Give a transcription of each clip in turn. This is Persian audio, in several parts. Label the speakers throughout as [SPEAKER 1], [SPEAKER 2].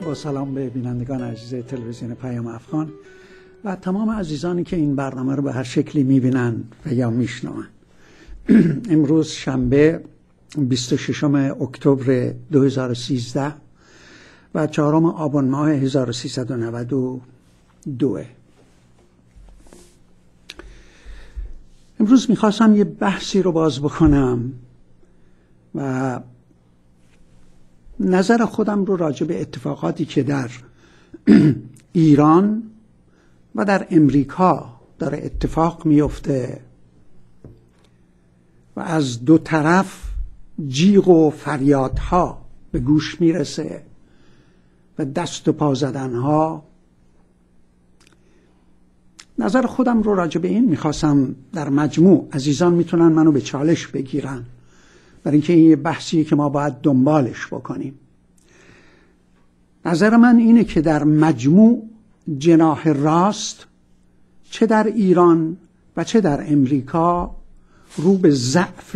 [SPEAKER 1] با سلام به بینندگان عزیز تلویزیون پیام افغان و تمام عزیزانی که این برنامه رو به هر شکلی میبینن و یا میشنون. امروز شنبه 26 اکتبر 2013 و 4 آبان ماه 1392. امروز میخواستم یه بحثی رو باز بکنم و نظر خودم رو راجع به اتفاقاتی که در ایران و در امریکا داره اتفاق میفته و از دو طرف جیغ و فریادها به گوش میرسه و دست و پا زدنها. نظر خودم رو راجع به این میخواستم در مجموع. عزیزان میتونن منو به چالش بگیرن، برای اینکه این یه بحثیه که ما باید دنبالش بکنیم. نظر من اینه که در مجموع جناح راست چه در ایران و چه در امریکا رو به ضعف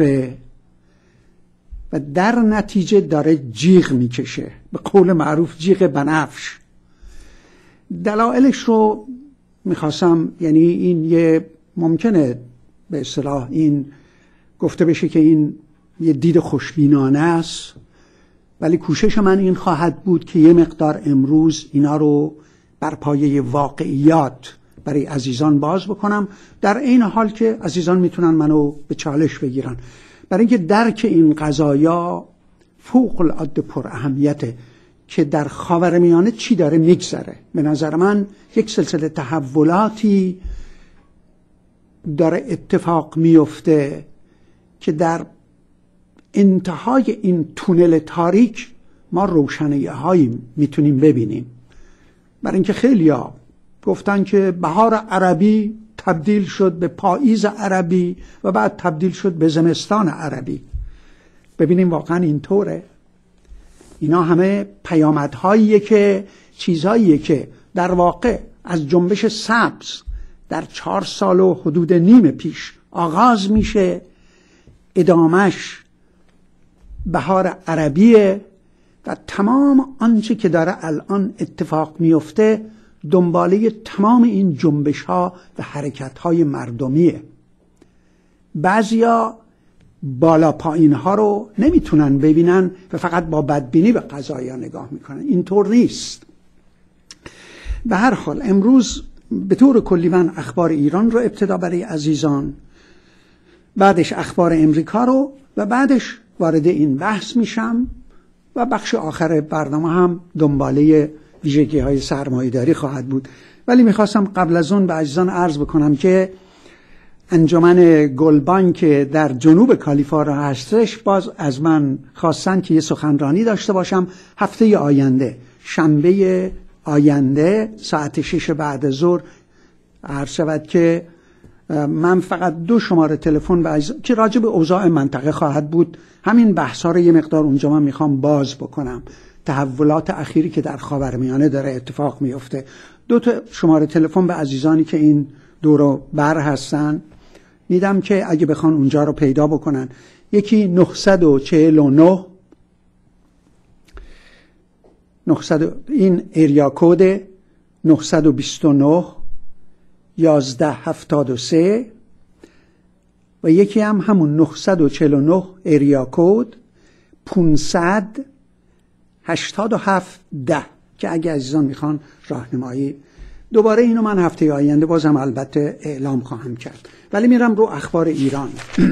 [SPEAKER 1] و در نتیجه داره جیغ میکشه، به قول معروف جیغ بنفش. دلایلش رو میخواستم، یعنی این یه ممکنه به اصطلاح این گفته بشه که این یه دید خوشبینانه است، ولی کوشش من این خواهد بود که یه مقدار امروز اینا رو بر پایه واقعیات برای عزیزان باز بکنم، در این حال که عزیزان میتونن منو به چالش بگیرن، برای اینکه درک این قضایا فوق العاده پر اهمیته که در خاورمیانه چی داره میگذره. به نظر من یک سلسله تحولاتی داره اتفاق میفته که در انتهای این تونل تاریک ما روشنایی هایی میتونیم ببینیم. برای اینکه خیلیا گفتن که بهار عربی تبدیل شد به پاییز عربی و بعد تبدیل شد به زمستان عربی. ببینیم واقعا اینطوره؟ اینا همه پیامدهاییه که چیزهاییه که در واقع از جنبش سبز در 4 سال و حدود نیم پیش آغاز میشه، ادامش بهار عربیه و تمام آنچه که داره الان اتفاق میفته دنباله تمام این جنبش ها و حرکت های مردمیه. بعضیا بالا پایین ها رو نمیتونن ببینن و فقط با بدبینی به قضایا نگاه میکنن. اینطور نیست. به هر حال امروز به طور کلی من اخبار ایران رو ابتدا برای عزیزان، بعدش اخبار امریکا رو و بعدش وارد این بحث میشم و بخش آخر برنامه هم دنباله ویژگی های سرمایه‌داری خواهد بود. ولی میخواستم قبل از اون به عزیزان عرض بکنم که انجمن گلبانک در جنوب کالیفرنیا هستش، باز از من خواستن که یه سخنرانی داشته باشم هفته آینده، شنبه آینده ساعت 6 بعد ظهر. عرض شود که من فقط 2 شماره تلفن که راجع به اوضاع منطقه خواهد بود. همین بحثا رو یه مقدار اونجا من میخوام باز بکنم، تحولات اخیری که در خاورمیانه داره اتفاق میفته. 2 شماره تلفن به عزیزانی که این دورو بر هستن میدم که اگه بخوان اونجا رو پیدا بکنن. یکی 949 این ایریا کد 929 1173 و یکی هم همون 949 ایریا کد 500 87 10 که اگه عزیزان میخوان راهنمایی. دوباره اینو من هفته آینده بازم البته اعلام خواهم کرد. ولی میرم رو اخبار ایران.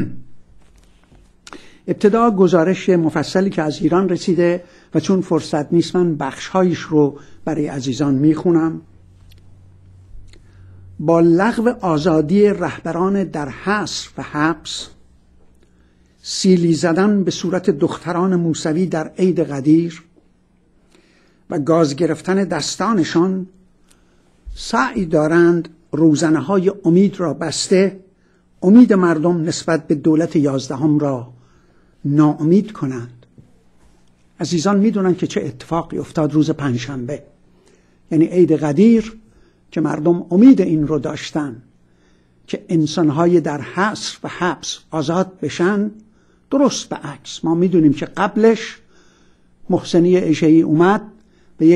[SPEAKER 1] ابتدا گزارش مفصلی که از ایران رسیده و چون فرصت نیست من بخشهایش رو برای عزیزان میخونم. با لغو آزادی رهبران در حصر و حبس، سیلی زدن به صورت دختران موسوی در عید قدیر و گاز گرفتن دستانشان، سعی دارند روزنه‌های امید را بسته امید مردم نسبت به دولت 11 را ناامید کنند. عزیزان میدونن که چه اتفاقی افتاد روز پنجشنبه، یعنی عید قدیر، که مردم امید این رو داشتن که انسانهای در حصر و حبس آزاد بشن. درست به عکس ما میدونیم که قبلش محسنی عشایی اومد به یک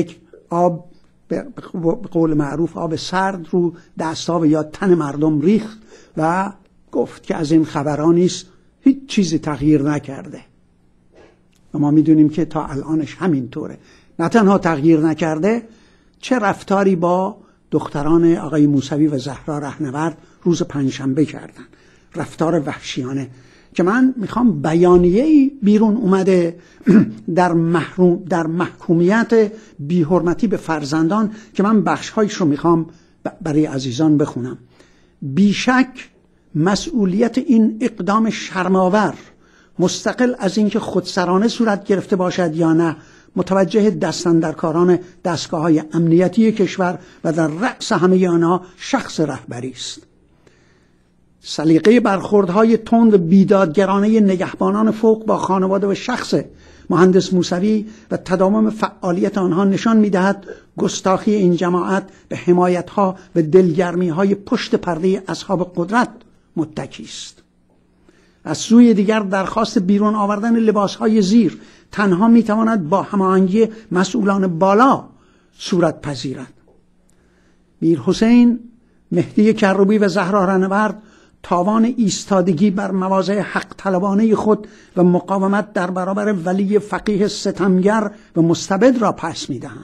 [SPEAKER 1] آب به قول معروف آب سرد رو دست‌ها و یا تن مردم ریخت و گفت که از این خبرها نیست، هیچ چیزی تغییر نکرده. و ما میدونیم که تا الانش همینطوره. نه تنها تغییر نکرده، چه رفتاری با دختران آقای موسوی و زهرا رهنورد روز پنجشنبه کردن، رفتار وحشیانه که من میخوام بیانیه‌ای بیرون اومده در محکومیت بی‌حرمتی به فرزندان که من بخش‌هایش رو میخوام برای عزیزان بخونم. بیشک مسئولیت این اقدام شرم‌آور، مستقل از اینکه خودسرانه صورت گرفته باشد یا نه، متوجه دستاندرکاران دستگاه‌های امنیتی کشور و در رأس همه آنها شخص رهبری است. سلیقه برخوردهای تند بیدادگرانه نگهبانان فوق با خانواده و شخص مهندس موسوی و تداوم فعالیت آنها نشان می‌دهد گستاخی این جماعت به حمایت‌ها و دلگرمی‌های پشت پرده اصحاب قدرت متکی است. از سوی دیگر درخواست بیرون آوردن لباس‌های زیر تنها می‌تواند با هماهنگی مسئولان بالا صورت پذیرد. میر حسین، مهدی کروبی و زهرا رهنورد تاوان ایستادگی بر مواضع حق طلبانه خود و مقاومت در برابر ولی فقیه ستمگر و مستبد را پس می‌دهند.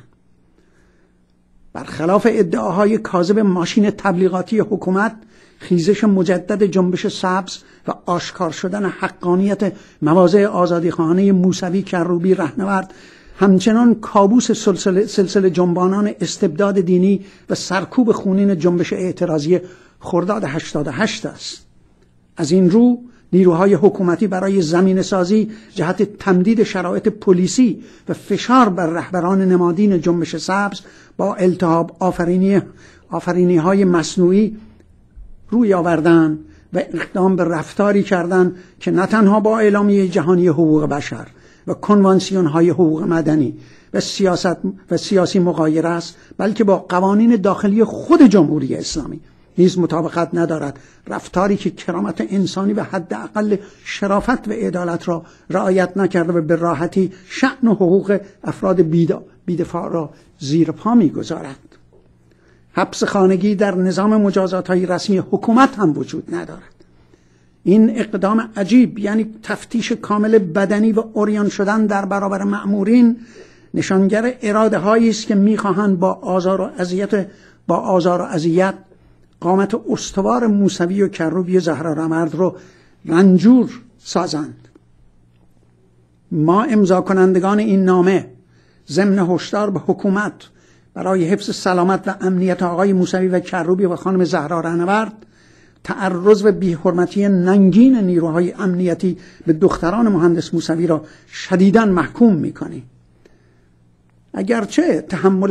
[SPEAKER 1] برخلاف ادعاهای کاذب ماشین تبلیغاتی حکومت، خیزش مجدد جنبش سبز و آشکار شدن حقانیت مواضع آزادیخواهانه موسوی، کروبی، رهنورد همچنان کابوس سلسله جنبانان استبداد دینی و سرکوب خونین جنبش اعتراضی خرداد 88 است. از این رو نیروهای حکومتی برای زمینه سازی جهت تمدید شرایط پلیسی و فشار بر رهبران نمادین جنبش سبز با التهاب آفرینی های مصنوعی روی آوردن و اقدام به رفتاری کردند که نه تنها با اعلامیه جهانی حقوق بشر و کنوانسیون های حقوق مدنی و سیاسی مغایر است، بلکه با قوانین داخلی خود جمهوری اسلامی نیز مطابقت ندارد. رفتاری که کرامت انسانی و حداقل شرافت و عدالت را رعایت نکرده و به راحتی شأن و حقوق افراد بیدفاع را زیر پا می‌گذارد. حبس خانگی در نظام مجازات‌های رسمی حکومت هم وجود ندارد. این اقدام عجیب، یعنی تفتیش کامل بدنی و عریان شدن در برابر مأمورین، نشانگر اراده هایی است که می‌خواهند با آزار و اذیت قامت استوار موسوی و کروبی و زهرا رهنورد رو رنجور سازند. ما امضا کنندگان این نامه ضمن هشدار به حکومت برای حفظ سلامت و امنیت آقای موسوی و کروبی و خانم زهرا رهنورد، تعرض و بی‌حرمتی ننگین نیروهای امنیتی به دختران مهندس موسوی را شدیداً محکوم می‌کنیم. اگرچه تحمل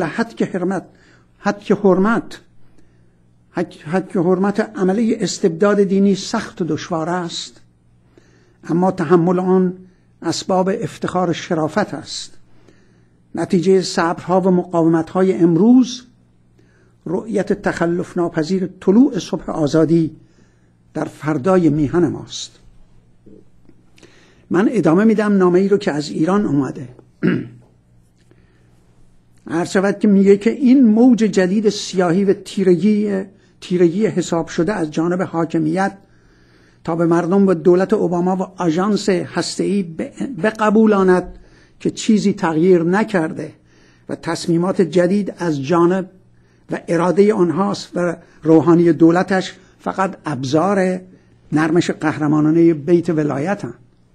[SPEAKER 1] حد حرمت عملی استبداد دینی سخت و دشوار است، اما تحمل آن اسباب افتخار شرافت است. نتیجه صبرها و مقاومت‌های امروز رؤیت تخلف ناپذیر طلوع صبح آزادی در فردای میهن ماست. من ادامه میدم نامه ای رو که از ایران اومده. عرض شود که میگه که این موج جدید سیاهی و تیرگی حساب شده از جانب حاکمیت تا به مردم و دولت اوباما و آژانس هسته‌ای بقبولاند که چیزی تغییر نکرده و تصمیمات جدید از جانب و اراده آنهاست و روحانی دولتش فقط ابزار نرمش قهرمانانه بیت ولایت هم.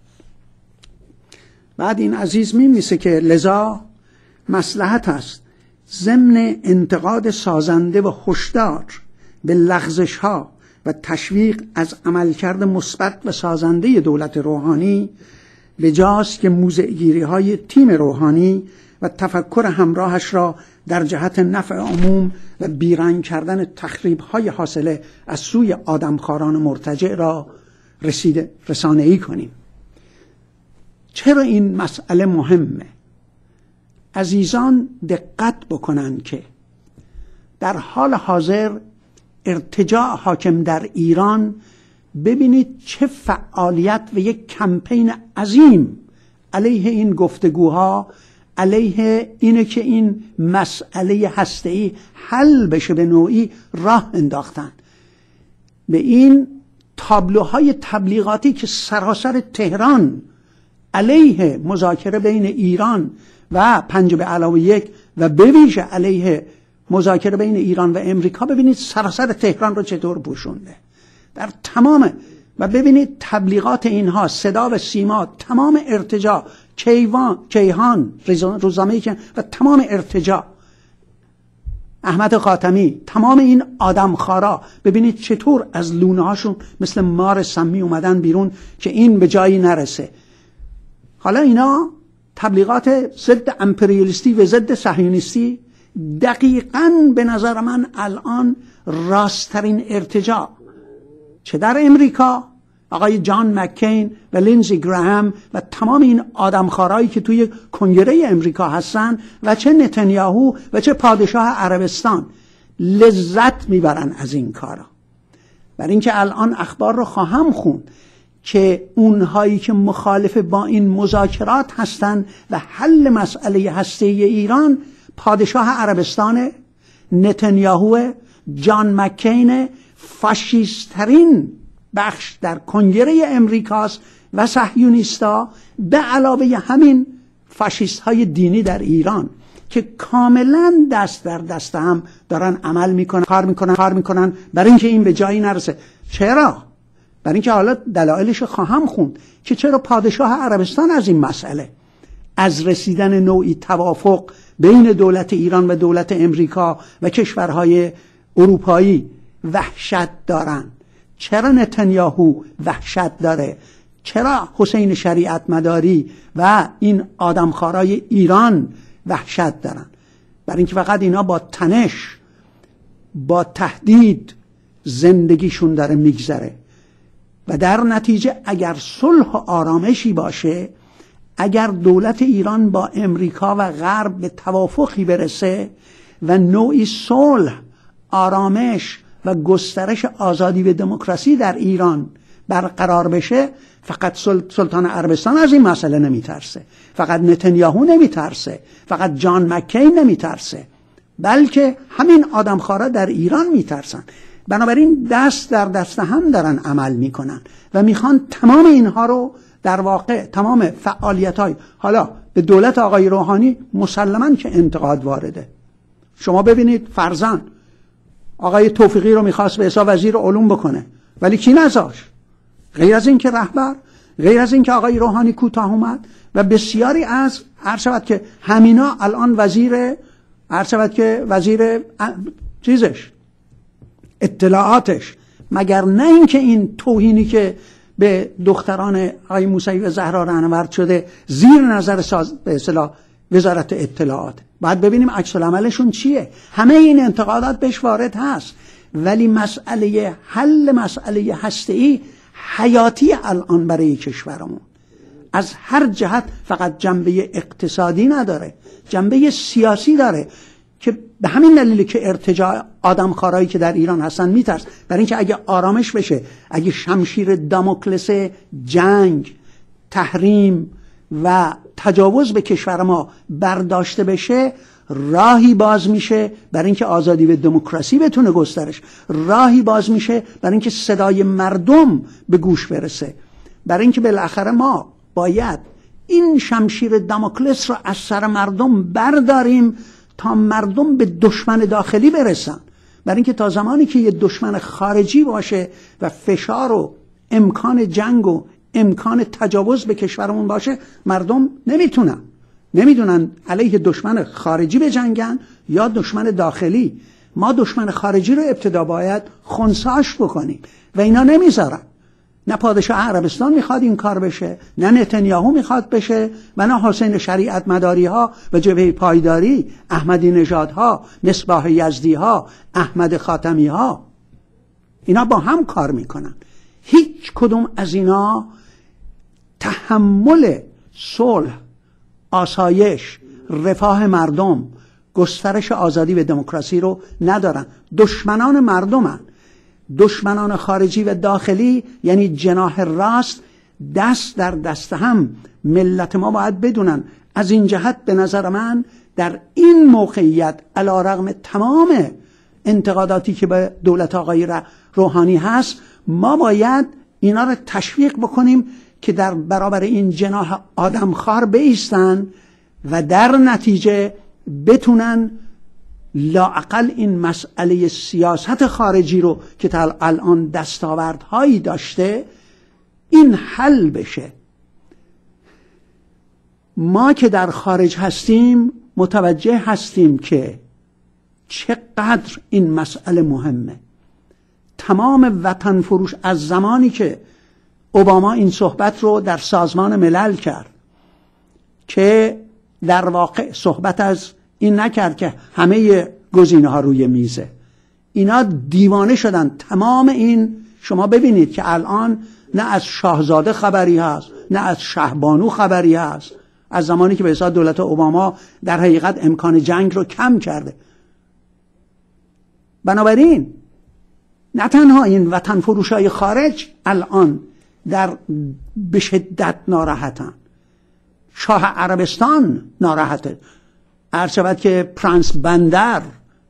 [SPEAKER 1] بعد این عزیز می‌نویسه که لذا مصلحت است ضمن انتقاد سازنده و هشدار به لغزش‌ها و تشویق از عملکرد مثبت و سازنده دولت روحانی، بجاست که موضع‌گیری‌های تیم روحانی و تفکر همراهش را در جهت نفع عموم و بیرنگ کردن تخریب‌های حاصله از سوی آدمخواران مرتجع را رسانه‌ای کنیم. چرا این مسئله مهمه؟ عزیزان دقت بکنند که در حال حاضر ارتجاع حاکم در ایران، ببینید چه فعالیت و یک کمپین عظیم علیه این گفتگوها، علیه اینه که این مسئله هسته‌ای حل بشه به نوعی راه انداختن. به این تابلوهای تبلیغاتی که سراسر تهران علیه مذاکره بین ایران و 5+1 و به ویژه علیه مذاکره بین ایران و امریکا، ببینید سراسر تهران رو چطور پوشونده در تمام، و ببینید تبلیغات اینها، صدا و سیما، تمام ارتجاع، کیهان، روزنامه و تمام ارتجاع، احمد خاتمی، تمام این آدمخوارا، ببینید چطور از لونه هاشون مثل مار سمی اومدن بیرون که این به جایی نرسه. حالا اینا تبلیغات ضد امپریالیستی و ضد صهیونیستی، دقیقاً به نظر من الان راستترین ارتجاع چه در امریکا، آقای جان مکین و لینزی گراهام و تمام این آدمخوارایی که توی کنگره امریکا هستن، و چه نتانیاهو و چه پادشاه عربستان لذت میبرن از این کارا. برای اینکه الان اخبار رو خواهم خوند که اونهایی که مخالف با این مذاکرات هستن و حل مسئله هسته‌ای ایران، پادشاه عربستان، نتانیاهو، جان مکین، فاشیست‌ترین بخش در کنگره امریکاست و صهیونیستا، به علاوه همین فاشیست های دینی در ایران که کاملا دست در دست هم دارن عمل میکنن، کار میکنن برای اینکه این به جایی نرسه. چرا؟ برای اینکه حالا دلایلش خواهم خوند که چرا پادشاه عربستان از این مسئله، از رسیدن نوعی توافق بین دولت ایران و دولت امریکا و کشورهای اروپایی وحشت دارن. چرا نتانیاهو وحشت داره؟ چرا حسین شریعت مداری و این آدمخوارای ایران وحشت دارن؟ برای اینکه فقط اینا با تنش، با تهدید زندگیشون داره میگذره، و در نتیجه اگر صلح و آرامشی باشه، اگر دولت ایران با امریکا و غرب به توافقی برسه و نوعی صلح، آرامش و گسترش آزادی و دموکراسی در ایران برقرار بشه، فقط سلطان عربستان از این مسئله نمیترسه، فقط نتانیاهو نمیترسه، فقط جان مکین نمیترسه، بلکه همین آدمخوارا در ایران میترسن. بنابراین دست در دست هم دارن عمل میکنن و میخوان تمام اینها رو، در واقع تمام فعالیت‌های، حالا به دولت آقای روحانی مسلماً که انتقاد وارده. شما ببینید فرزن آقای توفیقی رو میخواست به حساب وزیر علوم بکنه، ولی کی نذاشت؟ غیر از این که رهبر، غیر از این که آقای روحانی کوتاه اومد و بسیاری از عرض شود که همینا الان وزیر چیزش، اطلاعاتش، مگر نه این که این توهینی که به دختران آقای موسوی و زهرا رهنورد شده زیر نظر به اصطلاح وزارت اطلاعات. باید ببینیم عکس العملشون چیه. همه این انتقادات بهش وارد هست، ولی حل مسئله هسته‌ای حیاتی الان برای کشورمون از هر جهت، فقط جنبه اقتصادی نداره، جنبه سیاسی داره، که به همین دلیلی که ارتجاع آدمخوارایی که در ایران هستن میترس. برای اینکه اگه آرامش بشه، اگه شمشیر داموکلس جنگ، تحریم و تجاوز به کشور ما برداشته بشه، راهی باز میشه برای اینکه آزادی و دموکراسی بتونه گسترش، راهی باز میشه برای اینکه صدای مردم به گوش برسه، برای اینکه بالاخره ما باید این شمشیر داموکلس رو از سر مردم برداریم تا مردم به دشمن داخلی برسن. برای اینکه تا زمانی که یه دشمن خارجی باشه و فشار و امکان جنگ و امکان تجاوز به کشورمون باشه، مردم نمیدونن علیه دشمن خارجی بجنگن یا دشمن داخلی. ما دشمن خارجی رو ابتدا باید خنثیش بکنیم و اینا نمیذارن. نه پادشاه عربستان میخواد این کار بشه، نه نتانیاهو میخواد بشه، و نه حسین شریعت مداری ها و جبهه پایداری، احمدی نژاد ها، مصباح یزدی ها، احمد خاتمی ها. اینا با هم کار میکنن. هیچ کدوم از اینا تحمل صلح، آسایش، رفاه مردم، گسترش آزادی و دموکراسی رو ندارن. دشمنان مردمن. دشمنان خارجی و داخلی یعنی جناح راست، دست در دست هم. ملت ما باید بدونن از این جهت به نظر من در این موقعیت علیرغم تمام انتقاداتی که به دولت آقای روحانی هست، ما باید اینا رو تشویق بکنیم که در برابر این جناح آدمخوار بایستن و در نتیجه بتونن لااقل این مسئله سیاست خارجی رو که تا الان دستاوردهایی داشته این حل بشه. ما که در خارج هستیم متوجه هستیم که چقدر این مسئله مهمه. تمام وطن فروش از زمانی که اوباما این صحبت رو در سازمان ملل کرد که در واقع صحبت از این نکرد که همه گزینه ها روی میزه، اینا دیوانه شدن. تمام این شما ببینید که الان نه از شاهزاده خبری هست نه از شهبانو خبری هست، از زمانی که به حساب دولت اوباما در حقیقت امکان جنگ رو کم کرده. بنابراین نه تنها این وطن فروشای خارج الان به شدت ناراحتن، شاه عربستان ناراحته، عرض شود که پرنس بندر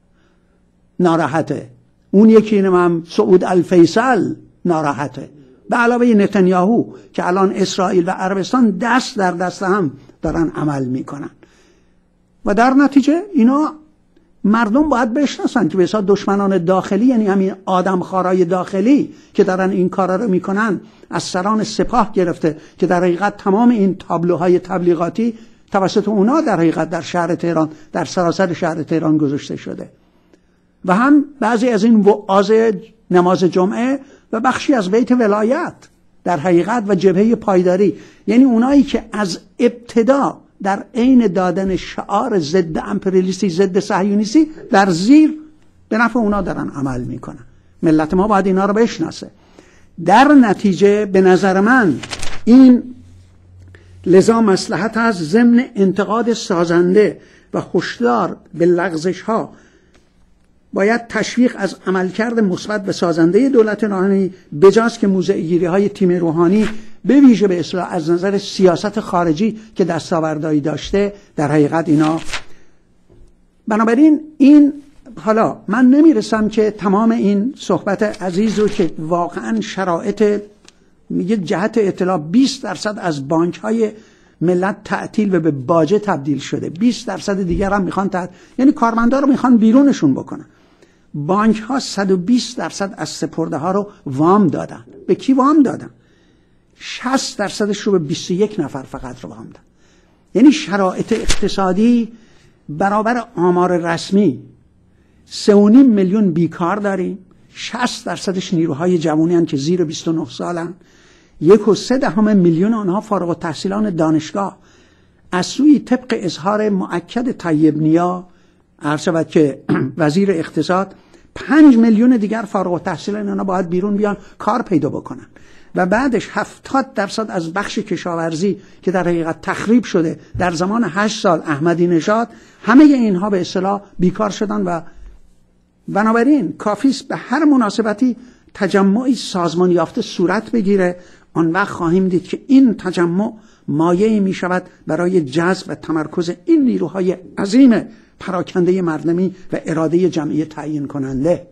[SPEAKER 1] ناراحته، اون یکی هم سعود الفیصل ناراحته، به علاوه نتانیاهو که الان اسرائیل و عربستان دست در دست هم دارن عمل میکنن. و در نتیجه اینا مردم باید بشناسن که به حساب دشمنان داخلی، یعنی همین آدمخوارای داخلی که دارن این کارا رو میکنن، از سران سپاه گرفته که در حقیقت تمام این تابلوهای تبلیغاتی توسط اونا در حقیقت در شهر تهران، در سراسر شهر تهران گذاشته شده، و هم بعضی از این وعاظ نماز جمعه و بخشی از بیت ولایت در حقیقت و جبهه پایداری، یعنی اونایی که از ابتدا در عین دادن شعار ضد امپریالیستی، ضد صهیونیستی، در زیر به نفع اونا دارن عمل میکنن. ملت ما باید اینا رو بشناسه. در نتیجه به نظر من این لذا مصلحت از ضمن انتقاد سازنده و هشدار به لغزش ها باید تشویق از عملکرد مثبت و سازنده دولت روحانی، بجاست که موضع‌گیری های تیم روحانی به ویژه به اصطلاح از نظر سیاست خارجی که دستاوردهایی داشته در حقیقت اینا. بنابراین این حالا من نمیرسم که تمام این صحبت عزیز رو که واقعا شرایط میگه جهت اطلاع 20% از بانک های ملت تعطیل و به باجه تبدیل شده، 20% دیگر هم میخوان یعنی کارمندا رو میخوان بیرونشون بکنن. بانک ها 120% از سپرده ها رو وام دادن. به کی وام دادن؟ 60%ش رو به 21 نفر فقط رو وام دادن. یعنی شرایط اقتصادی برابر آمار رسمی 3.5 میلیون بیکار داریم، 60%ش نیروهای جوانی هستند که زیر 29 سالن، 1.3 میلیون آنها فارغ التحصیلان دانشگاه. از سوی طبق اظهار مؤکد طیب نیا عرض شود که وزیر اقتصاد، 5 میلیون دیگر فارغ التحصیلان اینا باید بیرون بیان کار پیدا بکنن، و بعدش 70% از بخش کشاورزی که در حقیقت تخریب شده در زمان 8 سال احمدی نژاد، همه اینها به اصطلاح بیکار شدن. و بنابراین کافیست به هر مناسبتی تجمعی سازمان یافته صورت بگیره. آن وقت خواهیم دید که این تجمع مایه‌ای می شود برای جذب و تمرکز این نیروهای عظیم پراکنده مردمی و اراده جمعی تعیین کننده.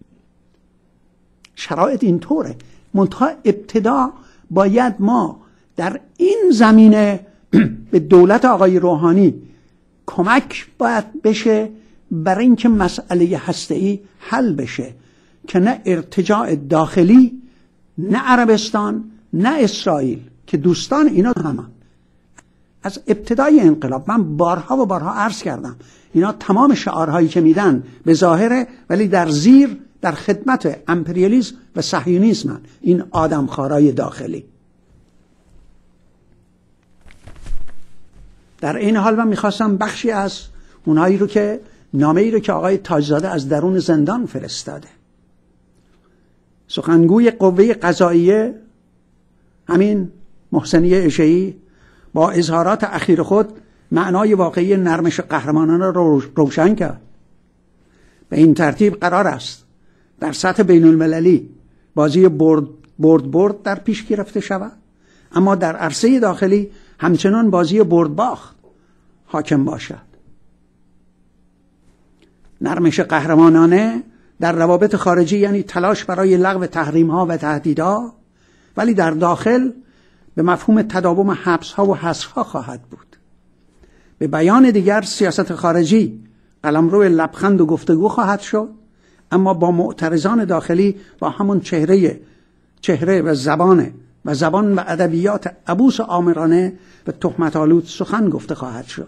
[SPEAKER 1] شرایط اینطوره، منتها ابتدا باید ما در این زمینه به دولت آقای روحانی کمک باید بشه برای اینکه مسئله هسته‌ای حل بشه، که نه ارتجاع داخلی، نه عربستان، نه اسرائیل که دوستان اینا همه از ابتدای انقلاب من بارها و بارها عرض کردم، اینا تمام شعارهایی که میدن به ظاهره، ولی در زیر در خدمت امپریالیسم و صهیونیسم این آدمخوارای داخلی. در این حال من میخواستم بخشی از اونهایی رو که نامه‌ای رو که آقای تاجزاده از درون زندان فرستاده، سخنگوی قوه قضاییه همین محسنی اشعی با اظهارات اخیر خود معنای واقعی نرمش قهرمانانه را روشن کرد. به این ترتیب قرار است در سطح بین المللی بازی برد در پیش گرفته شود، اما در عرصه داخلی همچنان بازی برد باخت حاکم باشد. نرمش قهرمانانه در روابط خارجی یعنی تلاش برای لغو تحریم‌ها و تهدیدها، ولی در داخل به مفهوم تداوم حبس‌ها و حصرها خواهد بود. به بیان دیگر سیاست خارجی قلمرو لبخند و گفتگو خواهد شد، اما با معترضان داخلی با همون چهره و زبان و ادبیات عبوس آمرانه و تهمت‌آلود سخن گفته خواهد شد.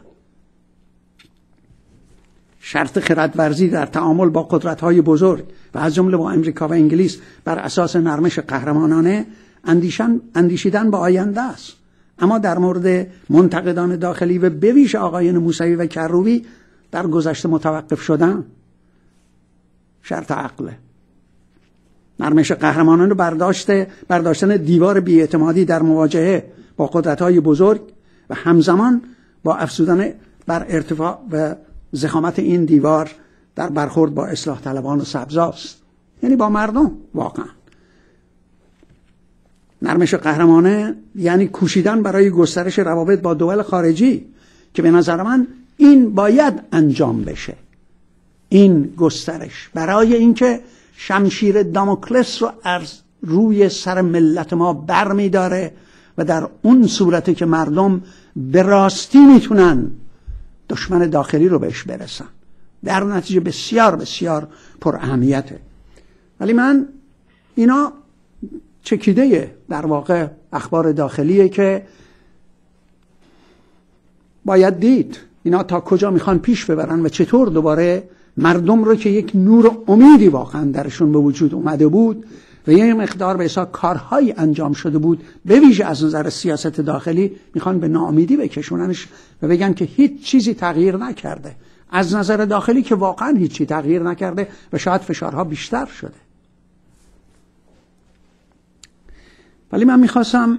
[SPEAKER 1] شرط خردورزی در تعامل با قدرت‌های بزرگ و از جمله با امریکا و انگلیس بر اساس نرمش قهرمانانه اندیشیدن به آینده است، اما در مورد منتقدان داخلی و به ویژه آقایان موسوی و کروبی در گذشته متوقف شدن. شرط عقله. نرمش قهرمانانه برداشتن دیوار بی‌اعتمادی در مواجهه با قدرت‌های بزرگ و همزمان با افزودن بر ارتفاع و ضخامت این دیوار در برخورد با اصلاح طلبان و سبزاست، یعنی با مردم. واقعا نرمش قهرمانه یعنی کوشیدن برای گسترش روابط با دول خارجی که به نظر من این باید انجام بشه. این گسترش برای اینکه شمشیر داموکلس رو از روی سر ملت ما بر می داره و در اون صورتی که مردم به راستی میتونن دشمن داخلی رو بهش برسن، در نتیجه بسیار بسیار پر اهمیته. ولی من اینا چکیده در واقع اخبار داخلیه که باید دید اینا تا کجا میخوان پیش ببرن و چطور دوباره مردم رو که یک نور امیدی واقعا درشون به وجود اومده بود و یه مقدار به حساب کارهایی انجام شده بود به ویژه از نظر سیاست داخلی، میخوان به ناامیدی بکشوننش و بگن که هیچ چیزی تغییر نکرده. از نظر داخلی که واقعا هیچی تغییر نکرده و شاید فشارها بیشتر شده. ولی من میخواستم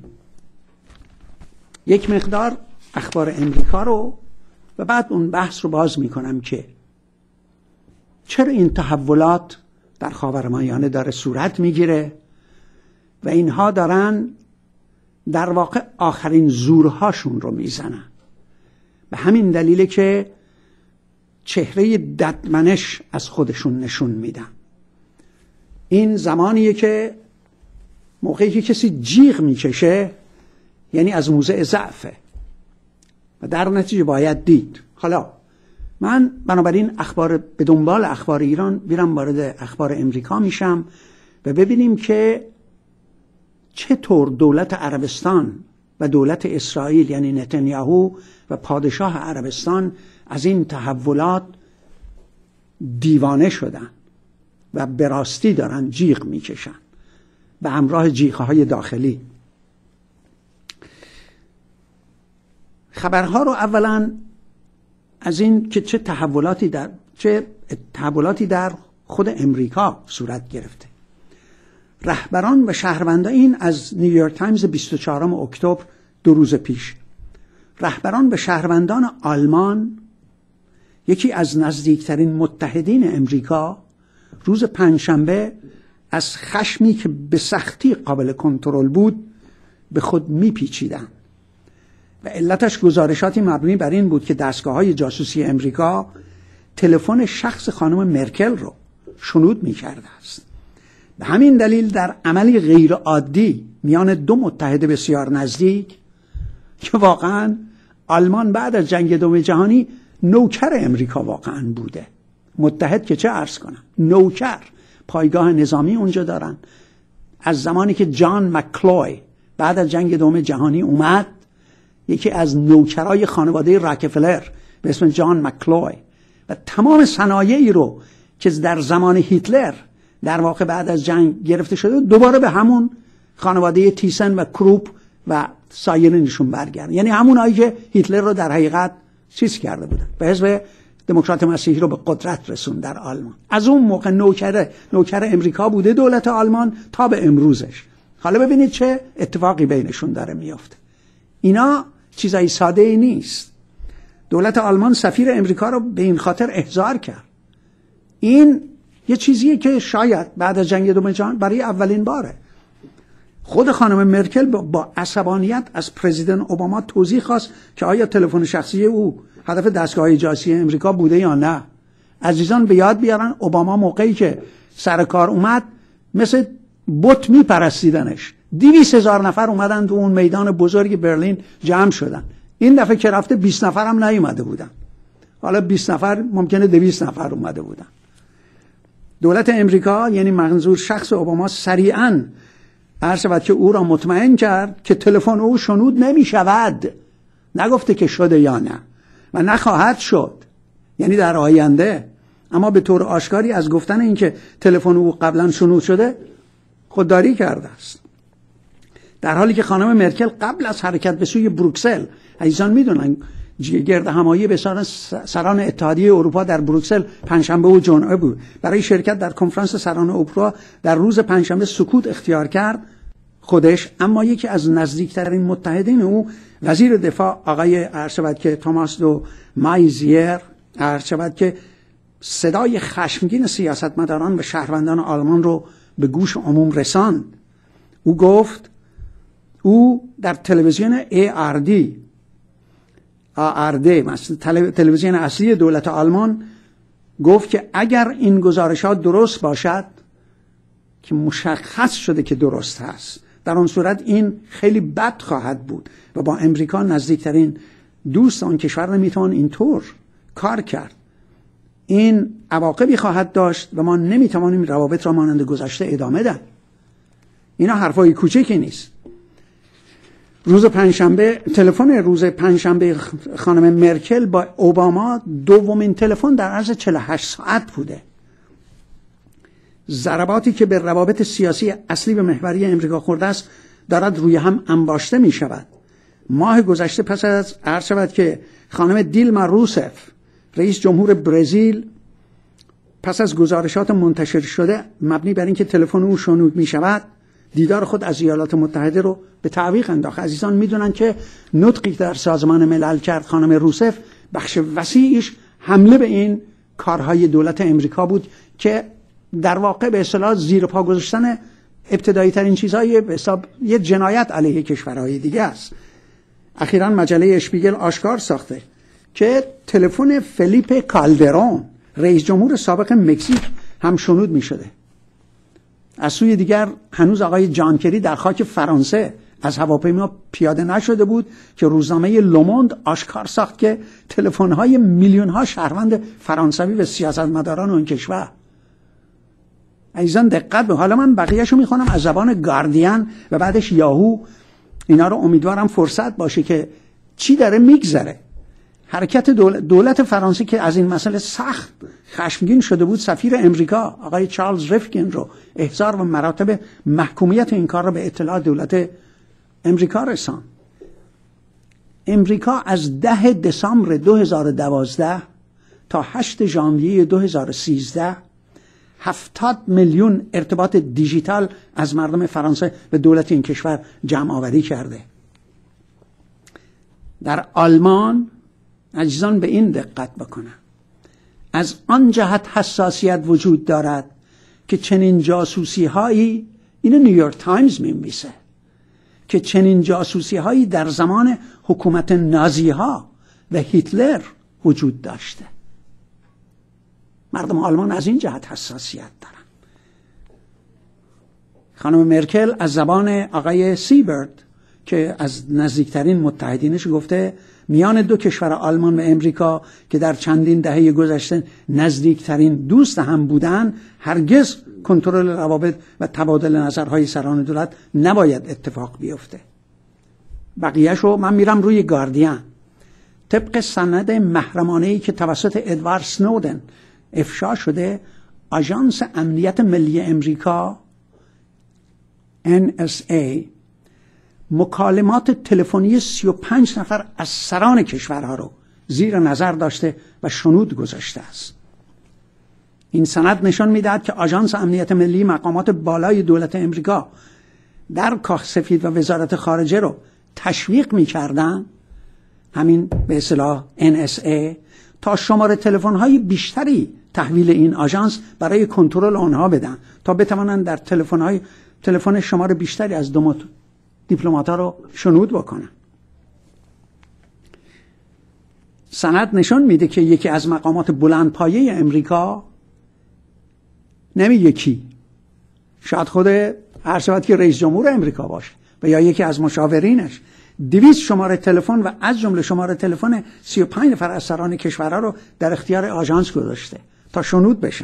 [SPEAKER 1] یک مقدار اخبار امریکا رو و بعد اون بحث رو باز میکنم که چرا این تحولات در خاورمیانه داره صورت میگیره و اینها دارن در واقع آخرین زورهاشون رو میزنن. به همین دلیله که چهره ددمنش از خودشون نشون میدن. این زمانیه که موقعی که کسی جیغ میکشه یعنی از موضع ضعفه و در نتیجه باید دید. حالا من بنابراین به دنبال اخبار ایران میرم، وارد اخبار امریکا میشم و ببینیم که چطور دولت عربستان و دولت اسرائیل یعنی نتانیاهو و پادشاه عربستان از این تحولات دیوانه شدن و به راستی دارن جیغ میکشن به همراه جیغهای داخلی. خبرها رو اولا از این که چه تحولاتی در خود امریکا صورت گرفته. رهبران و شهروندان، این از نیویورک تایمز 24 اکتبر 2 روز پیش، رهبران و شهروندان آلمان، یکی از نزدیکترین متحدین امریکا، روز پنجشنبه از خشمی که به سختی قابل کنترل بود به خود میپیچیدن و علتش گزارشاتی مبنی بر این بود که دستگاه‌های جاسوسی امریکا تلفن شخص خانم مرکل رو شنود می‌کرده است. به همین دلیل در عملی غیر عادی میان دو متحد بسیار نزدیک که واقعاً آلمان بعد از جنگ دوم جهانی نوکر امریکا واقعاً بوده، متحد که چه عرض کنم، نوکر، پایگاه نظامی اونجا دارن. از زمانی که جان مکلوی بعد از جنگ دوم جهانی اومد، یکی از نوکرای خانواده راکفلر به اسم جان مکلوی و تمام صنایعی رو که در زمان هیتلر در واقع بعد از جنگ گرفته شده دوباره به همون خانواده تیسن و کروپ و سایرینشون برگرد، یعنی همون هایی که هیتلر رو در حقیقت چیز کرده بودن، به حزب دموکرات مسیحی رو به قدرت رسون در آلمان. از اون موقع نوکر امریکا بوده دولت آلمان تا به امروزش. حالا ببینید چه اتفاقی بینشون داره میفته. اینا چیزای ساده ای نیست. دولت آلمان سفیر امریکا رو به این خاطر احضار کرد. این یه چیزیه که شاید بعد از جنگ دوم جهان برای اولین باره. خود خانم مرکل با عصبانیت از پرزیدنت اوباما توضیح خواست که آیا تلفن شخصی او هدف دستگاه جاسوسی امریکا بوده یا نه. عزیزان به یاد بیارن اوباما موقعی که سر کار اومد مثل بت میپرستیدنش. 200,000 نفر اومدن تو اون میدان بزرگ برلین جمع شدن. این دفعه که رفته 20 نفر هم نیومده بودن. حالا 20 نفر ممکنه 200 نفر اومده بودن. دولت امریکا یعنی منظور شخص اوباما سریعاً عرض شود که او را مطمئن کرد که تلفن او شنود نمی شود. نگفته که شده یا نه و نخواهد شد، یعنی در آینده. اما به طور آشکاری از گفتن اینکه تلفن او قبلا شنود شده خودداری کرده است، در حالی که خانم مرکل قبل از حرکت به سوی بروکسل، عزیزان میدونن گرد همایی به سران اتحادیه اروپا در بروکسل پنجشنبه و جمعه بود، برای شرکت در کنفرانس سران اروپا در روز پنجشنبه سکوت اختیار کرد خودش. اما یکی از نزدیکترین متحدین او وزیر دفاع آقای ارشد که توماس دو مایزیر ارشد که صدای خشمگین سیاستمداران و شهروندان آلمان رو به گوش عموم رساند. او گفت، او در تلویزیون ARD تلویزیون اصلی دولت آلمان گفت که اگر این گزارشات درست باشد که مشخص شده که درست هست، در اون صورت این خیلی بد خواهد بود و با امریکا نزدیکترین دوست آن کشور نمیتوان اینطور کار کرد. این عواقبی خواهد داشت و ما نمیتوانیم روابط را مانند گذشته ادامه دهیم. اینا حرفای کوچکی نیست. روز پنجشنبه تلفن روز پنجشنبه خانم مرکل با اوباما دومین تلفن در عرض 48 ساعت بوده. ضرباتی که به روابط سیاسی اصلی و محوری امریکا خورده است دارد روی هم انباشته می شود. ماه گذشته پس از عرض شود که خانم دیلما روسف رئیس جمهور برزیل پس از گزارشات منتشر شده مبنی بر اینکه تلفن او شنود می شود دیدار خود از ایالات متحده رو به تعویق انداخت. عزیزان میدونن که نطقی در سازمان ملل کرد خانم روسف بخش وسیعش حمله به این کارهای دولت امریکا بود که در واقع به اصطلاح زیر پا گذاشتن ابتدایی ترین چیزهای به حساب یه جنایت علیه کشورهای دیگه است. اخیراً مجله اشپیگل آشکار ساخته که تلفن فلیپ کالدرون رئیس جمهور سابق مکزیک هم شنود می شده. از سوی دیگر هنوز آقای جان کری در خاک فرانسه از هواپیما پیاده نشده بود که روزنامه لوموند آشکار ساخت که تلفن‌های میلیون‌ها شهروند فرانسوی و سیاستمداران اون کشور. عزیزان دقت به حالا من بقیه‌شو میخونم از زبان گاردین و بعدش یاهو. اینا رو امیدوارم فرصت باشه که چی داره میگذره. حرکت دولت فرانسه که از این مسئله سخت خشمگین شده بود، سفیر امریکا آقای چارلز ریفکین رو احضار و مراتب محکومیت این کار را به اطلاع دولت امریکا رساند. امریکا از 10 دسامبر 2012 تا 8 ژانویه 2013 70 میلیون ارتباط دیجیتال از مردم فرانسه به دولت این کشور جمع آوری کرده. در آلمان عزیزان به این دقت بکنن، از آن جهت حساسیت وجود دارد که چنین جاسوسی هایی، اینو نیویورک تایمز می‌نویسه، که چنین جاسوسی هایی در زمان حکومت نازی ها و هیتلر وجود داشته. مردم آلمان از این جهت حساسیت دارن. خانم مرکل از زبان آقای سیبرد که از نزدیکترین متحدینش گفته میان دو کشور آلمان و امریکا که در چندین دهه گذشته نزدیکترین دوست هم بودن، هرگز کنترل روابط و تبادل نظرهای سران دولت نباید اتفاق بیفته. بقیه‌شو من میرم روی گاردین. طبق سند محرمانه‌ای که توسط ادوارد سنودن افشا شده، آژانس امنیت ملی امریکا NSA مکالمات تلفنی 35 نفر از سران کشورها رو زیر نظر داشته و شنود گذاشته است. این سند نشان می‌دهد که آژانس امنیت ملی مقامات بالای دولت امریکا در کاخ سفید و وزارت خارجه رو تشویق می‌کردن، همین به اصطلاح NSA، تا شماره تلفن‌های بیشتری تحویل این آژانس برای کنترل آنها بدن تا بتوانند در تلفن شماره بیشتری از دیپلمات‌ها رو شنود بکنن. سند نشان میده که یکی از مقامات بلندپایه امریکا، نمیگه کی، شاید خود هر شود که رئیس جمهور امریکا باشه و یا یکی از مشاورینش، 200 شماره تلفن و از جمله شماره تلفن 35 نفر از سران کشورها رو در اختیار آژانس گذاشته تا شنود بشن.